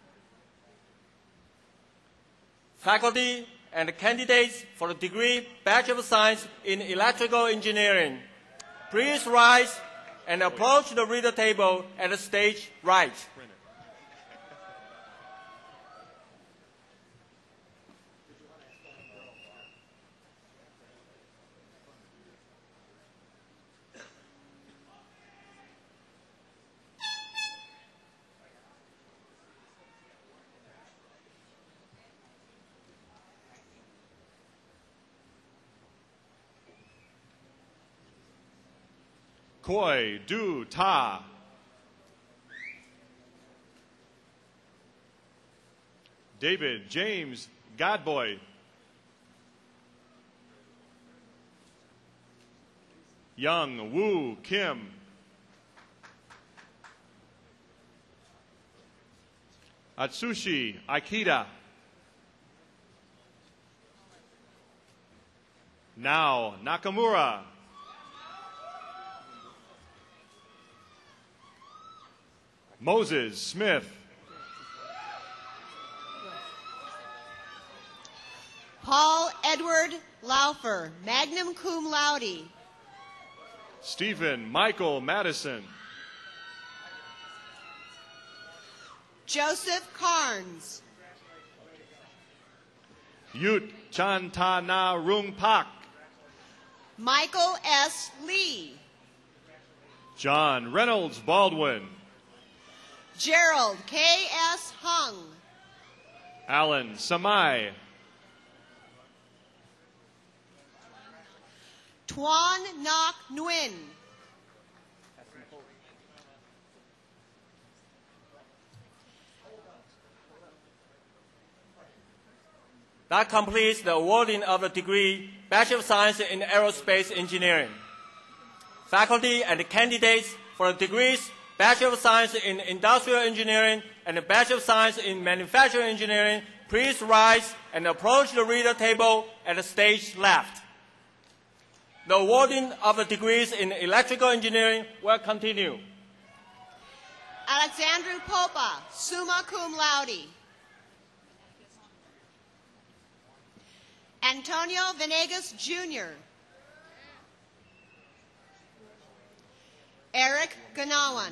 Faculty and candidates for the degree Bachelor of Science in Electrical Engineering, please rise and approach the reader table at stage right. Koi Du Ta. David James Godboy. Young Woo Kim. Atsushi Akita. Nao Nakamura. Moses Smith. Paul Edward Laufer, magna cum laude. Stephen Michael Madison. Joseph Carnes. Yut Chan Ta Na Rung Pak. Michael S. Lee. John Reynolds Baldwin. Gerald K S. Hung. Alan Samai. Tuan Ngoc Nguyen. That completes the awarding of the degree Bachelor of Science in Aerospace Engineering. Faculty and candidates for the degrees Bachelor of Science in Industrial Engineering and Bachelor of Science in Manufacturing Engineering, please rise and approach the reader table at the stage left. The awarding of the degrees in Electrical Engineering will continue. Alexandru Popa, summa cum laude. Antonio Venegas, Junior Eric Ganawan.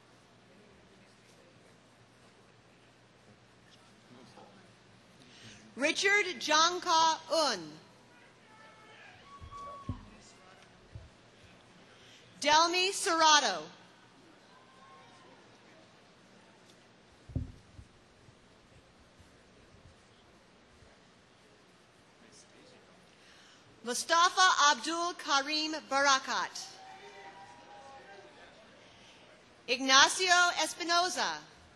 Richard Jangka Un. Delmi Serrato. Mustafa Abdul Karim Barakat. Ignacio Espinoza.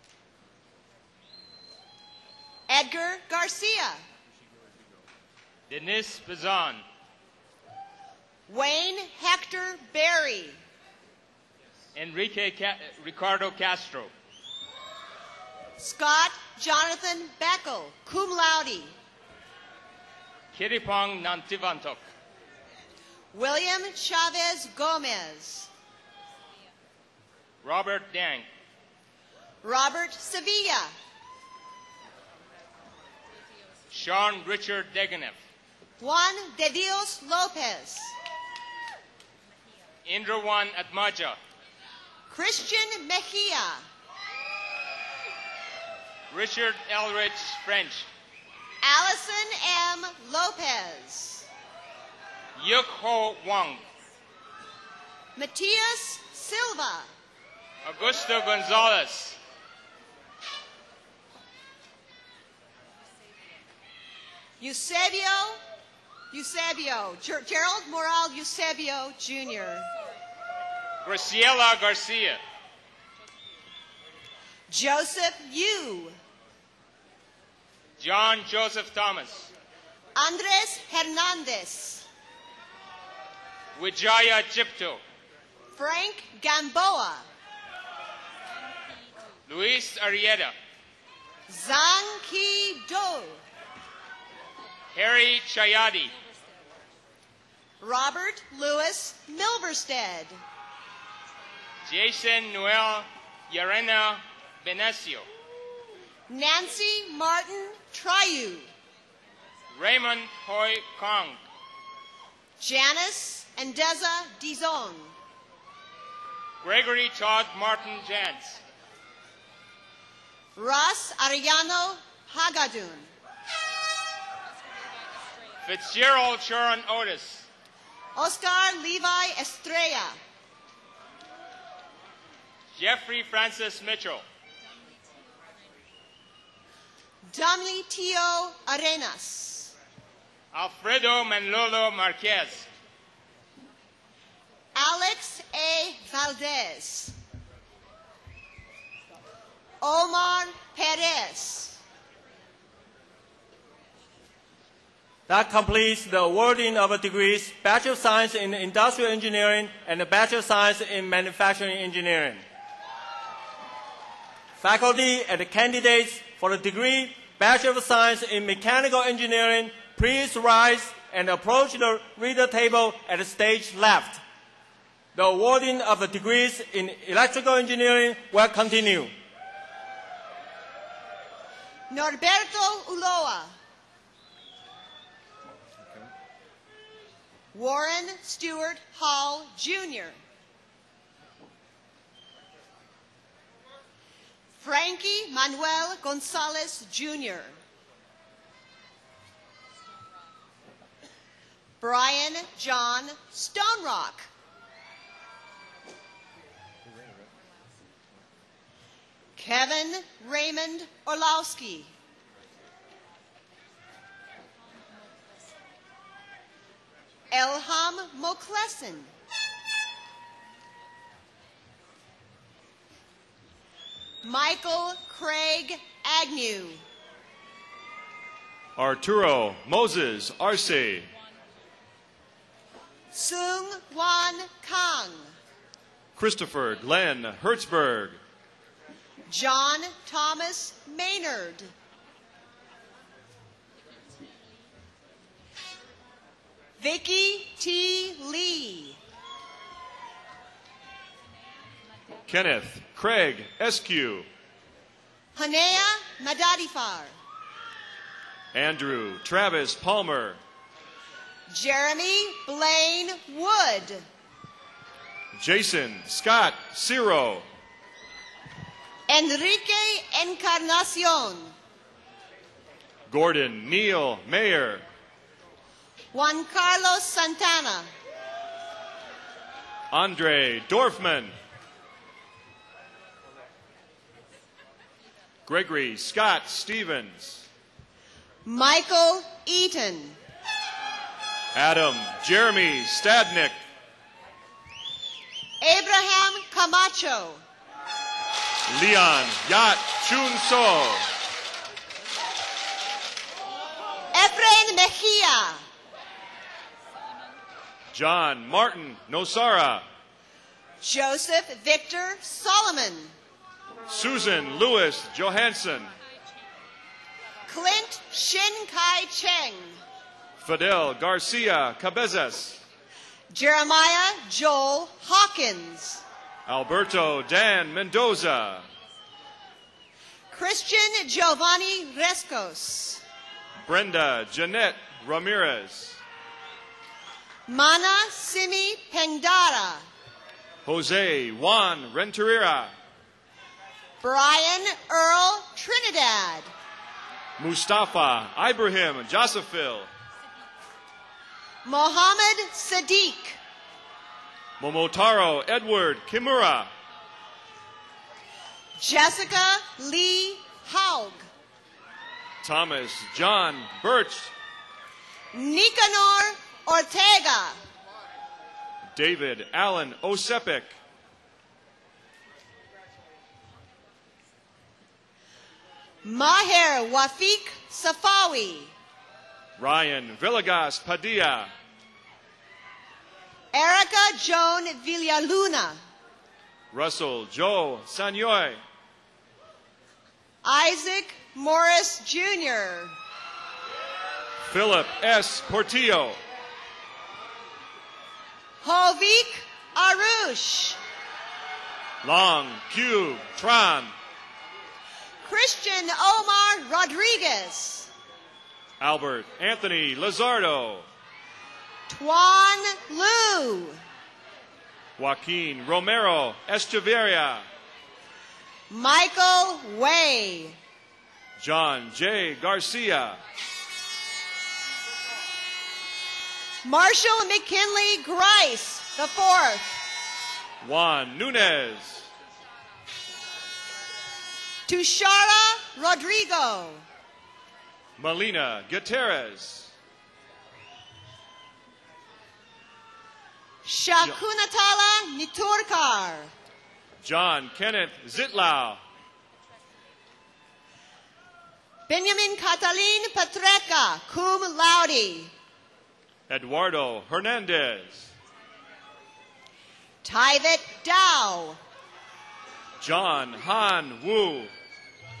Edgar Garcia. Denise Bazan. Wayne Hector Berry. Enrique Ca- Ricardo Castro. Scott Jonathan Beckel, cum laude. Kiripong Nantivantok. William Chavez Gomez. Robert Dang. Robert Sevilla. Sean Richard Deganev. Juan de Dios Lopez. Indrawan Atmaja. Christian Mejia. Richard Elrich French. Allison M. Lopez. Yuk Ho Wang. Matias Silva. Augusto Gonzalez. Eusebio, Eusebio, Ger- Gerald Moral Eusebio, Junior Graciela Garcia. Joseph Yu. John Joseph Thomas. Andres Hernandez. Wijaya Jipto. Frank Gamboa. Luis Arrieta. Zhang Ki Do. Harry Chayadi. Robert Louis Milverstead. Jason Noel Yarena Benesio. Nancy Martin Triu. Raymond Hoi Kong. Janice Endeza Dizon. Gregory Todd Martin Jantz. Ross Ariano Hagadun. Fitzgerald Sharon Otis. Oscar Levi Estrella. Jeffrey Francis Mitchell. Dumley Tio Arenas. Alfredo Manlolo Marquez. Alex A. Valdez. Omar Perez. That completes the awarding of degrees Bachelor of Science in Industrial Engineering and the Bachelor of Science in Manufacturing Engineering. Faculty and candidates for the degree Bachelor of Science in Mechanical Engineering, please rise and approach the reader table at the stage left. The awarding of the degrees in electrical engineering will continue. Norberto Ulloa. Warren Stewart Hall, Junior Frankie Manuel Gonzalez, Junior Brian John Stonerock. Kevin Raymond Orlowski. Elham Moklesin. Michael Craig Agnew. Arturo Moses Arce. Sung Wan Kang. Christopher Glenn Hertzberg. John Thomas Maynard. Vicky T. Lee. Kenneth Craig Eskew. Hanea Madadifar. Andrew Travis Palmer. Jeremy Blaine Wood. Jason Scott Ciro. Enrique Encarnacion. Gordon Neal Mayer. Juan Carlos Santana. Andre Dorfman. Gregory Scott Stevens. Michael Eaton. Adam Jeremy Stadnick. Abraham Camacho. Leon Yat Chun So. Efrain Mejia. John Martin Nosara. Joseph Victor Solomon. Susan Lewis Johansson. Clint Shin Kai Cheng. Fidel Garcia Cabezas. Jeremiah Joel Hawkins. Alberto Dan Mendoza. Christian Giovanni Rescos. Brenda Jeanette Ramirez. Mana Simi Pengdara. Jose Juan Renteria. Brian Earl Trinidad. Mustafa Ibrahim Josephil. Mohammed Sadiq. Momotaro Edward Kimura. Jessica Lee Haug. Thomas John Birch. Nicanor Ortega. David Allen Osepik. Maher Wafik Safawi. Ryan Villegas Padilla. Erica Joan Villaluna. Russell Joe Sanyoy. Isaac Morris Junior Philip S. Portillo. Hovik Arush. Long Q Tran. Christian Omar Rodriguez. Albert Anthony Lazardo. Tuan Lu. Joaquin Romero Echeverria. Michael Way. John J. Garcia. Marshall McKinley Grice the fourth. Juan Nunez. Tushara Rodrigo. Melina Gutierrez. Shakunatala Niturkar. John Kenneth Zitlau. Benjamin Catalin Patreca, cum laude. Eduardo Hernandez. Tyvet Dow. John Han Wu.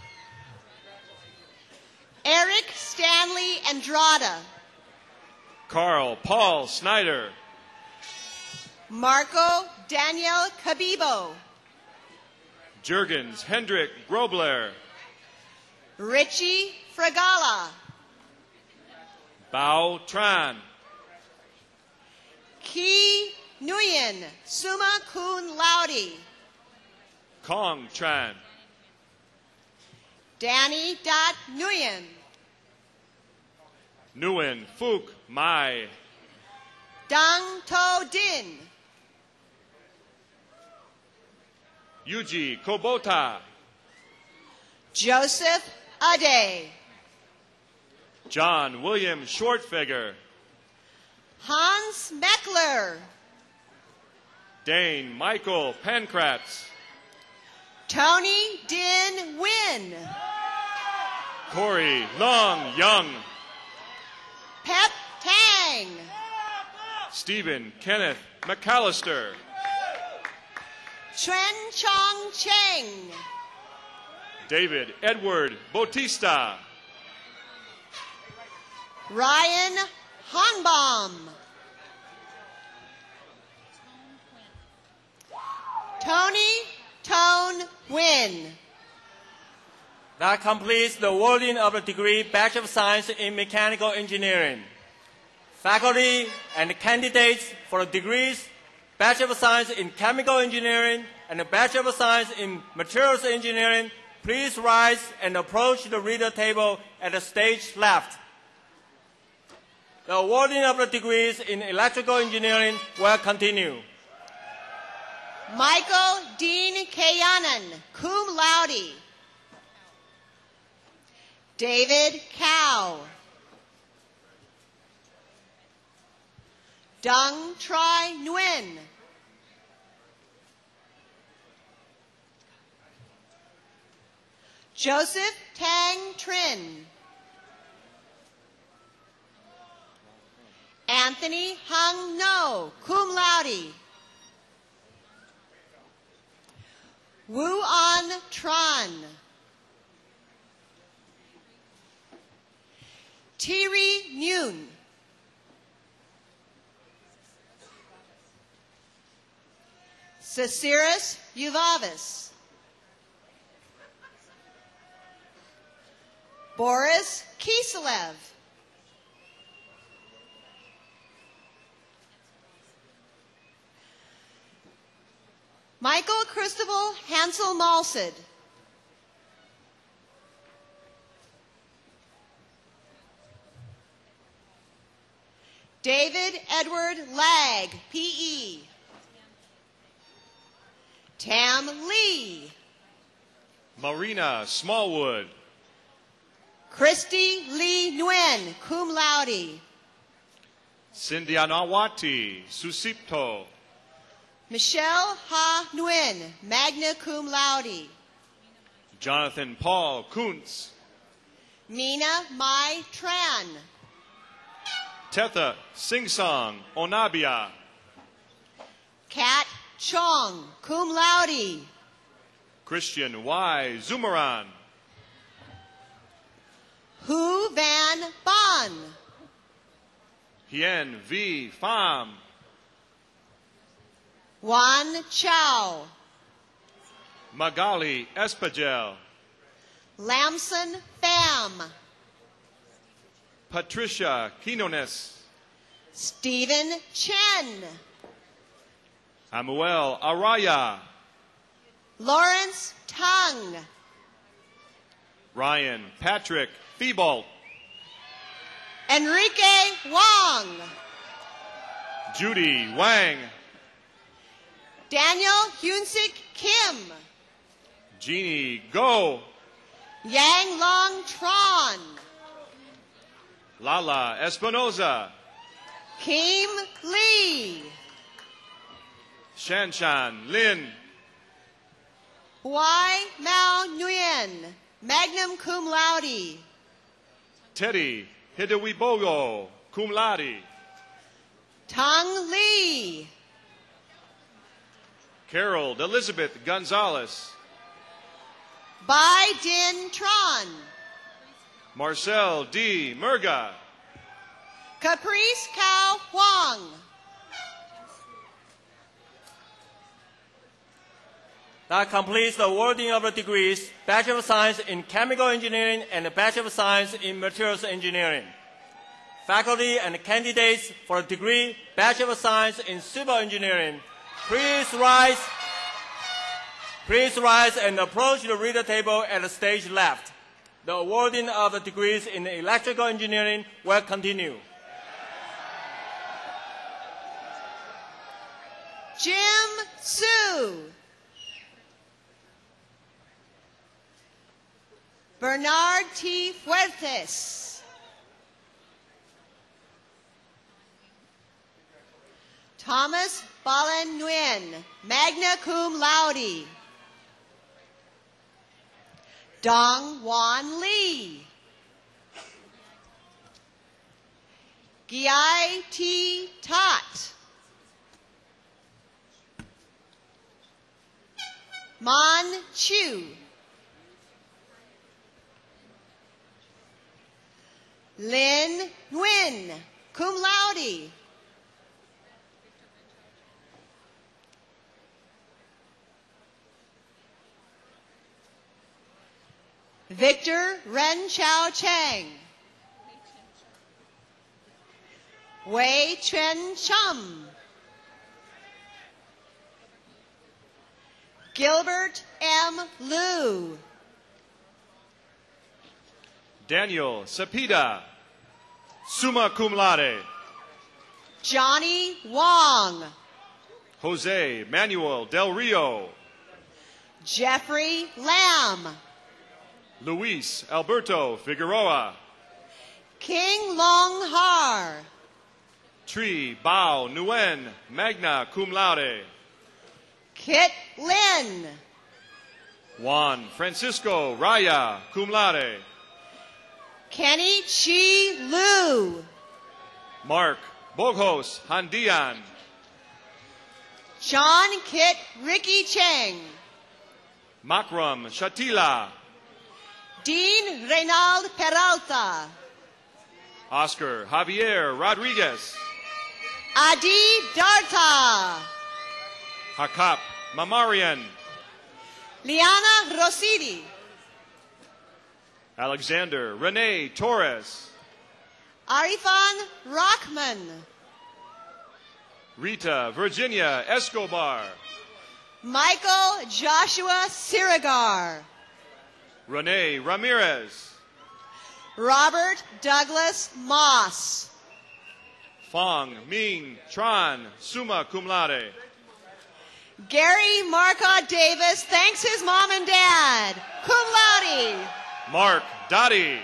Eric Stanley Andrada. Carl Paul Snyder. Marco Daniel Cabibo. Jurgens Hendrik Grobler. Richie Fragala. Bao Tran. Ki Nguyen, summa cum laude. Kong Tran. Danny Dot Nguyen. Nguyen Phuc Mai. Dang To Din. Yuji Kobota. Joseph Ade. John William Shortfigure. Hans Meckler. Dane Michael Pankratz. Tony Din Win. Corey Long Young. Pep Tang. Stephen Kenneth McAllister. Tren Chong Cheng. David Edward Bautista. Ryan Hanbaum. Tony Tone Win. That completes the awarding of the degree Bachelor of Science in Mechanical Engineering. Faculty and candidates for the degrees Bachelor of Science in Chemical Engineering and the Bachelor of Science in Materials Engineering, please rise and approach the reader table at the stage left. The awarding of the degrees in Electrical Engineering will continue. Michael Dean Kayanan, cum laude. David Cow. Dung Tri Nguyen. Joseph Tang Trin. Anthony Hung No, cum laude. Wu An Tran. Thierry Nguyen. Ceciris Uvavis. Boris Kiselev. Michael Christopher Hansel Malsid. David Edward Lag, P E. Tam Lee. Marina Smallwood. Christy Lee Nguyen, cum laude. Sindhyanawati Susipto. Michelle Ha Nguyen, magna cum laude. Jonathan Paul Kuntz. Mina Mai Tran. Tetha Singsong Onabia. Kat Chong, cum laude. Christian Y. Zumaran. Hu Van Bon. Hien V. Pham. Juan Chow. Magali Espagel. Lamson Pham. Patricia Quinones. Stephen Chen. Amuel Araya. Lawrence Tung. Ryan Patrick Thibault. Enrique Wong. Judy Wang. Daniel Hyunsik Kim. Jeannie Go. Yang Long Tron. Lala Espinoza. Kim Lee. Shanshan Lin. Huai Mao Nguyen, magna cum laude. Teddy Hidewibogo, cum laude. Tong Lee. Carol Elizabeth Gonzalez. Bai Din Tron. Marcel D. Murga. Caprice Cao Huang. That completes the awarding of the degrees, Bachelor of Science in Chemical Engineering and Bachelor of Science in Materials Engineering. Faculty and candidates for a degree, Bachelor of Science in Civil Engineering, please rise, please rise and approach the reader table at the stage left. The awarding of the degrees in Electrical Engineering will continue. Jim Su. Bernard T. Fuertes. Thomas Balen Nguyen, magna cum laude. Dong Wan Lee. Giai T. Tot. Man Chu. Lin Nguyen, cum laude. Victor Ren Chao Chang. Wei Chen Chum. Gilbert M. Liu. Daniel Cepeda, summa cum laude. Johnny Wong. Jose Manuel Del Rio. Jeffrey Lamb. Luis Alberto Figueroa. King Long Har. Tri Bao Nguyen, magna cum laude. Kit Lin. Juan Francisco Raya, cum laude. Kenny Chi Lu. Mark Boghos Handian. John Kit Ricky Cheng. Makram Shatila. Dean Reynald Peralta. Oscar Javier Rodriguez. Adi Darta. Hakap Mamarian. Liana Rosidi. Alexander Rene Torres. Arifan Rockman. Rita Virginia Escobar. Michael Joshua Sirigar. Rene Ramirez. Robert Douglas Moss. Fong Ming Tran, summa cum laude. Gary Marcotte Davis thanks his mom and dad, cum laude. Mark Dottie.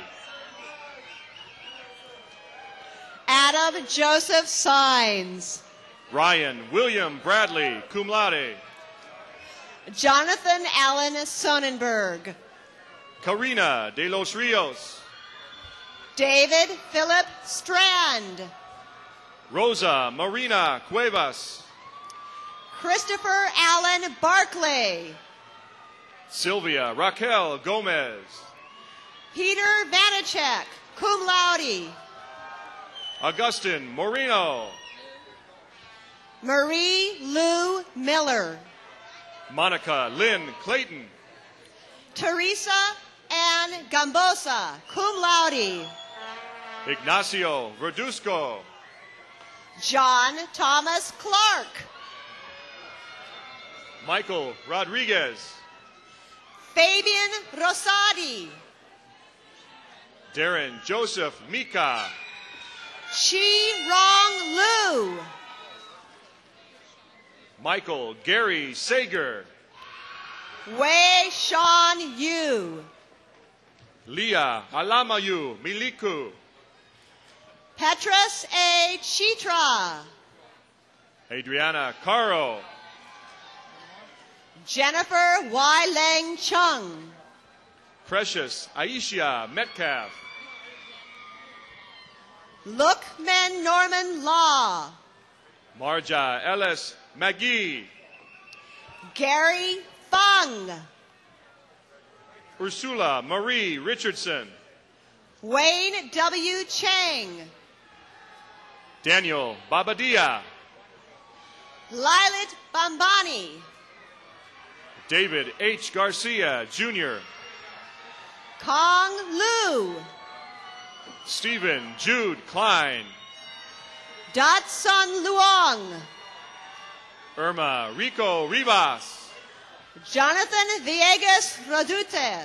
Adam Joseph Sines. Ryan William Bradley, cum laude. Jonathan Allen Sonnenberg. Karina de los Rios. David Philip Strand. Rosa Marina Cuevas. Christopher Allen Barclay. Sylvia Raquel Gomez. Peter Vanacek, cum laude. Augustin Moreno. Marie Lou Miller. Monica Lynn Clayton. Teresa Ann Gambosa, cum laude. Ignacio Verduzco. John Thomas Clark. Michael Rodriguez. Fabian Rosati. Darren Joseph Mika. Chi Rong Lu. Michael Gary Sager. Wei Sean Yu. Leah Alamayu Miliku. Petrus A. Chitra. Adriana Caro. Jennifer Y. Lang Chung. Precious Aisha Metcalf. Lookman Norman Law. Marja Ellis McGee. Gary Fung. Ursula Marie Richardson. Wayne W. Chang. Daniel Babadia. Lilat Bambani. David H. Garcia, Junior Kong Lu. Stephen Jude Klein. Datsun Luong. Irma Rico Rivas. Jonathan Villegas Rodute.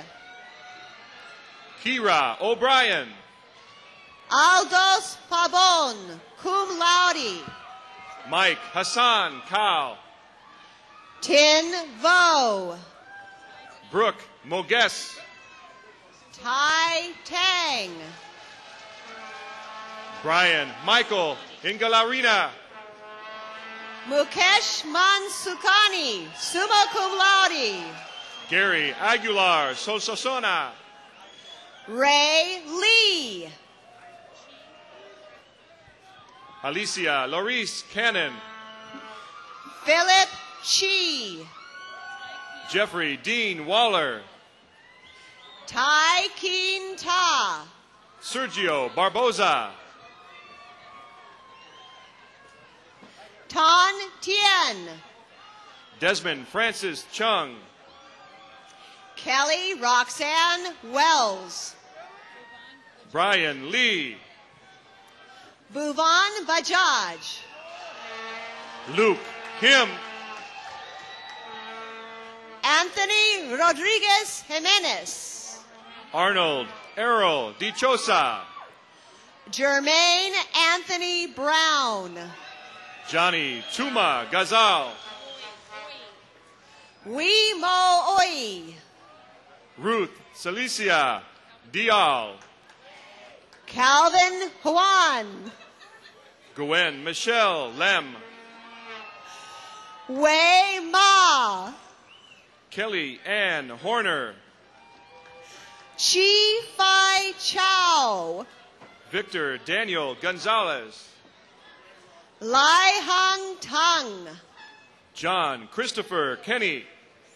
Kira O'Brien. Aldos Pabon, cum laude. Mike Hassan Kao. Tin Vo. Brooke Moges. Tai Tang. Brian Michael Ingalarina. Mukesh Mansukani, summa cum laude. Gary Aguilar Sososona. Ray Lee. Alicia Loris Cannon. Philip Chi. Jeffrey Dean Waller. Tai Keen Ta. Sergio Barboza. Ton Tien. Desmond Francis Chung. Kelly Roxanne Wells. Brian Lee. Bhuvan Bajaj. Luke Kim. Anthony Rodriguez Jimenez. Arnold Errol Dichosa. Jermaine Anthony Brown. Johnny Tuma Gazal. Wee Mo Oi. Ruth Celicia Dial. Calvin Huan. Gwen Michelle Lem. Wei Ma. Kelly Ann Horner. Chi Fai Chow. Victor Daniel Gonzalez. Lai Hung Tung. John Christopher Kenny.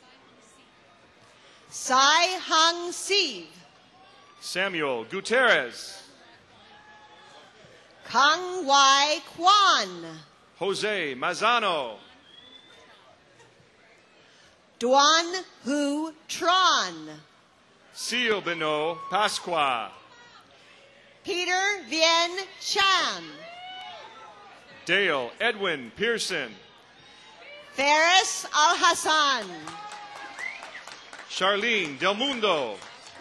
Sai Hung Siv. Samuel Gutierrez. Kang Wai Kwan. Jose Mazano. Duan Hu Tron. Seal Beno Pasqua. Peter Vien Chan. Dale Edwin Pearson. Ferris Al Hassan. Charlene Del Mundo.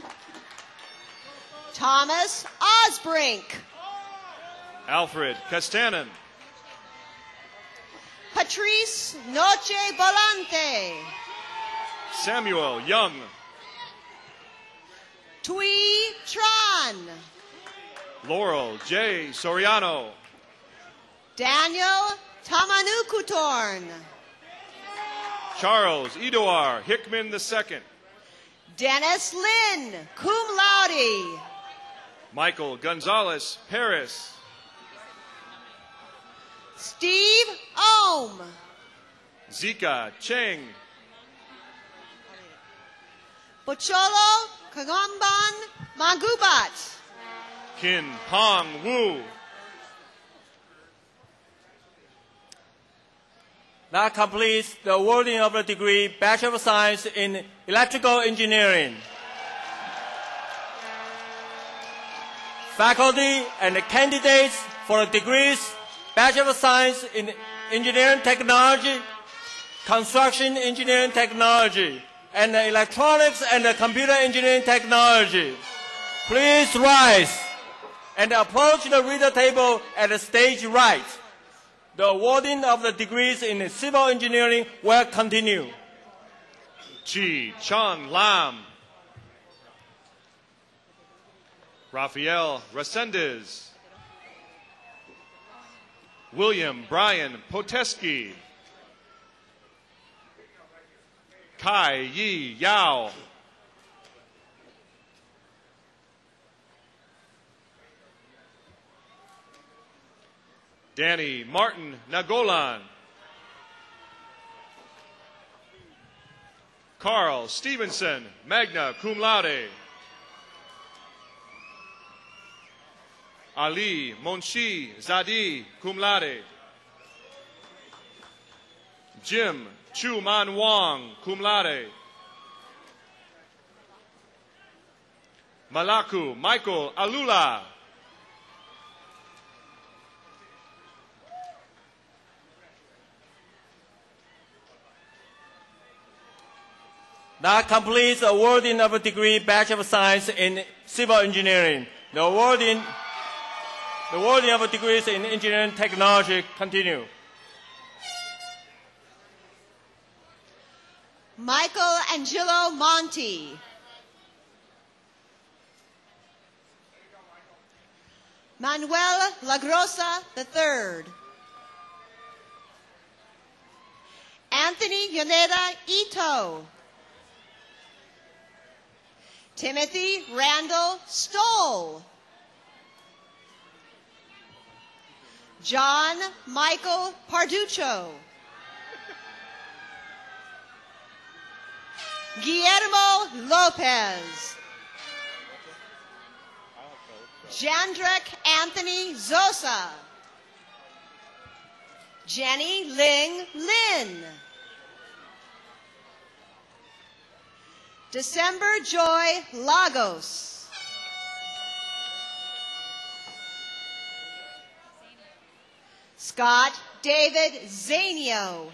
Thomas Osbrink. Alfred Castanen. Patrice Noche Volante. Samuel Young. Tui Tran. Laurel J. Soriano. Daniel Tamanukutorn. Charles Edouard Hickman the Second. Dennis Lin, cum laude. Michael Gonzalez Paris. Steve Ohm. Zika Cheng. Pocholo Kagomban Magubat. Kin Pong Wu. That completes the awarding of the degree Bachelor of Science in Electrical Engineering. Faculty and candidates for the degrees Bachelor of Science in Engineering Technology, Construction Engineering Technology, and Electronics and Computer Engineering Technology. Please rise and approach the reader table at the stage right. The awarding of the degrees in civil engineering will continue. Chi Chong Lam. Rafael Resendez. William Brian Poteski. Kai Yi Yao. Danny Martin Nagolan. Carl Stevenson, magna cum laude. Ali Monshi Zadi, cum laude. Jim Chu Man Wong, cum laude. Malaku Michael Alula. That completes the awarding of a degree Bachelor of Science in Civil Engineering. The awarding, the awarding of degrees in engineering technology continue. Michael Angelo Monti. Manuel Lagrosa the third. Anthony Yoneda Ito. Timothy Randall Stoll. John Michael Parduccio. Guillermo Lopez. Jandrek Anthony Zosa. Jenny Ling Lin. December Joy Lagos. Scott David Zanio.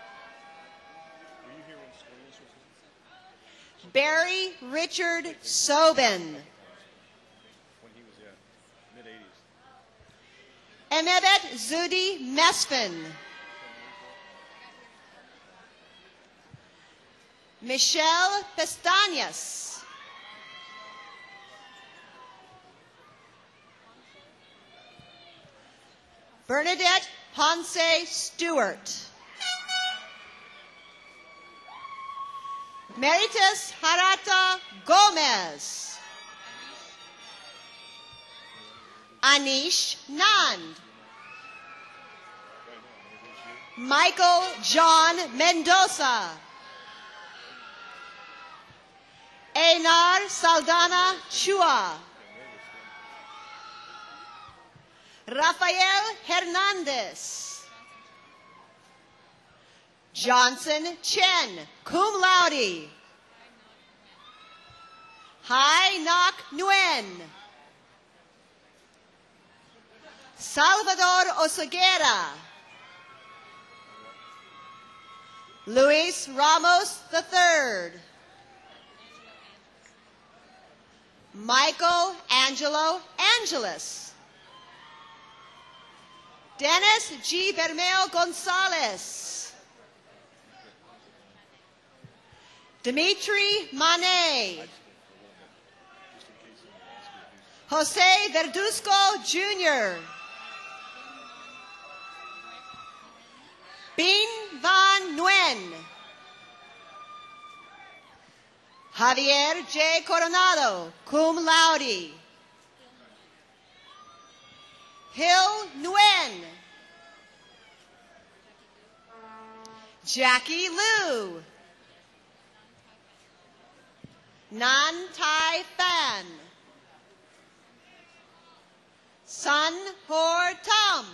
Barry Richard Sobin. Emebet Zudi Mesfin. Michelle Pestañas. Bernadette Ponce Stewart. Meritus Harata Gomez. Anish Nand. Michael John Mendoza. Einar Saldana Chua. Rafael Hernandez. Johnson Chen, cum laude. Hai Nak Nguyen. Salvador Oseguera. Luis Ramos the third. Michael Angelo Angeles. Dennis G. Bermeo Gonzalez. Dimitri Manet. Jose Verduzco Junior Bin Van Nguyen. Javier J. Coronado, cum laude. Hill Nguyen. Jackie Liu. Nan Tai Fan. Sun Hor Tam.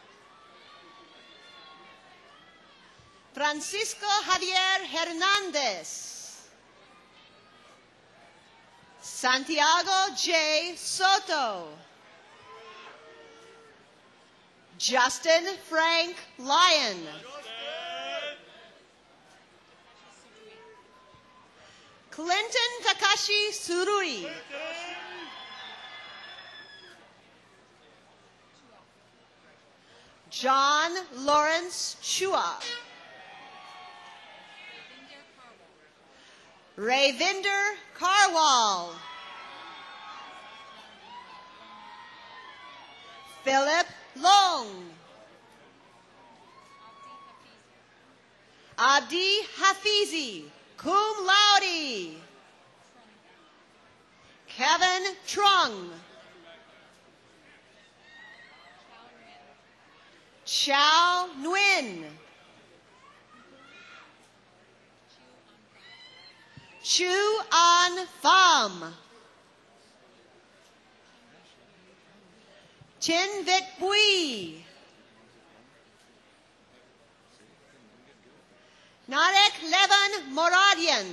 Francisco Javier Hernandez. Santiago J. Soto. Justin Frank Lyon. Clinton Takashi Surui. John Lawrence Chua. Ravinder Karwal. Philip Long. Abdi Hafizi, cum laude. Kevin Trung. Chow Nguyen. Chu An Pham. Chin Vit Bui. Narek Levan Moradian.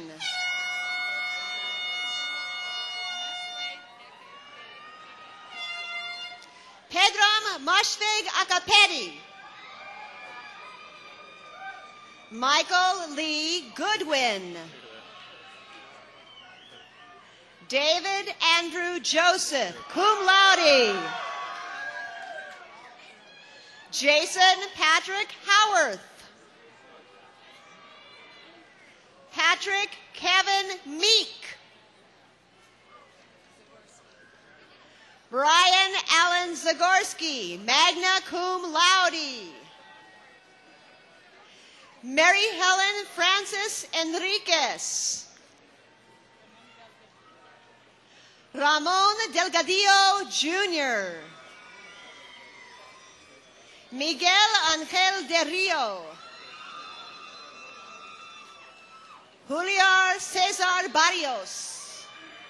Pedram Mashvig Akapeti. Michael Lee Goodwin. David Andrew Joseph, cum laude. Jason Patrick Howarth. Patrick Kevin Meek. Brian Allen Zagorski, magna cum laude. Mary Helen Francis Enriquez. Ramon Delgadillo, Junior Miguel Angel de Rio. Juliar Cesar Barrios.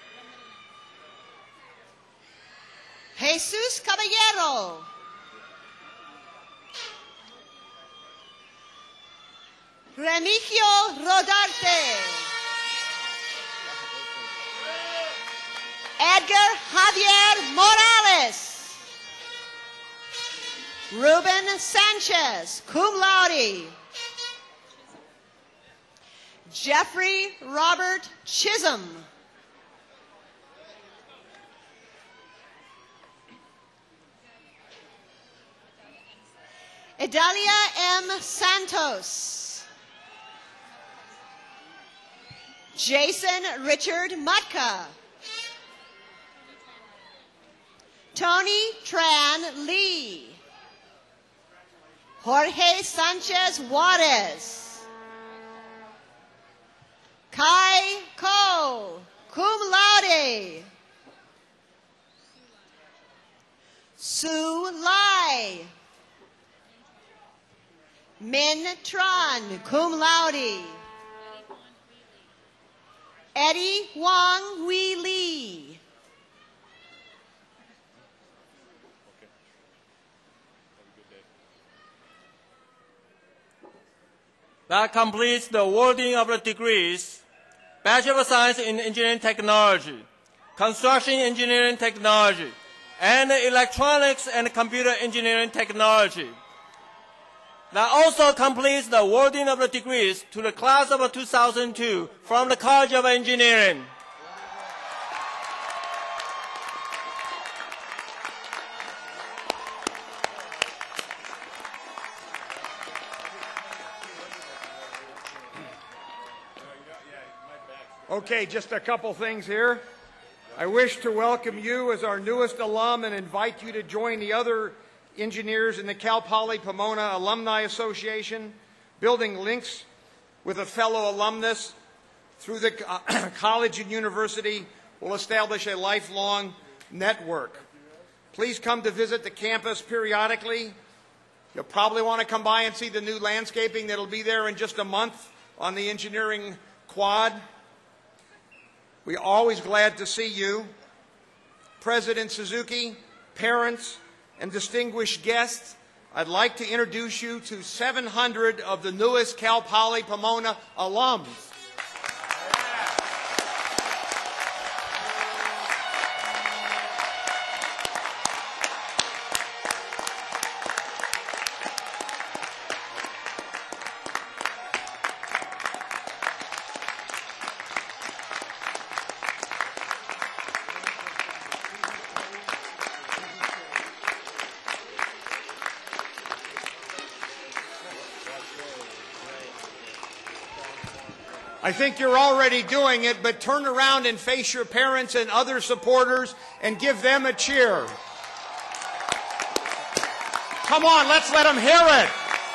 Jesus Caballero. Remigio Rodarte. Edgar Javier Morales. Ruben Sanchez, cum laude. Jeffrey Robert Chisholm. Idalia M. Santos. Jason Richard Mutka. Tony Tran Lee. Jorge Sanchez Juarez. Kai Ko, cum laude. Sue Lai. Min Tran, cum laude. Eddie Wang Wee Lee. That completes the awarding of the degrees: Bachelor of Science in Engineering Technology, Construction Engineering Technology, and Electronics and Computer Engineering Technology. That also completes the awarding of the degrees to the class of two thousand two from the College of Engineering. Okay, just a couple things here. I wish to welcome you as our newest alum and invite you to join the other engineers in the Cal Poly Pomona Alumni Association, building links with a fellow alumnus through the uh, college and university will establish a lifelong network. Please come to visit the campus periodically. You'll probably want to come by and see the new landscaping that'll be there in just a month on the engineering quad. We're always glad to see you. President Suzuki, parents, and distinguished guests, I'd like to introduce you to seven hundred of the newest Cal Poly Pomona alums. I think you're already doing it, but turn around and face your parents and other supporters and give them a cheer. Come on, let's let them hear it.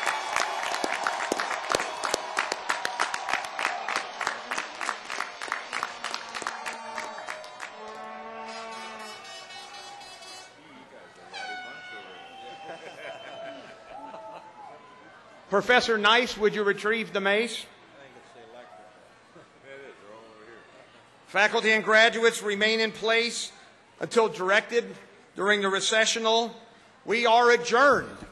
Professor Nice, would you retrieve the mace? Faculty and graduates remain in place until directed during the recessional. We are adjourned.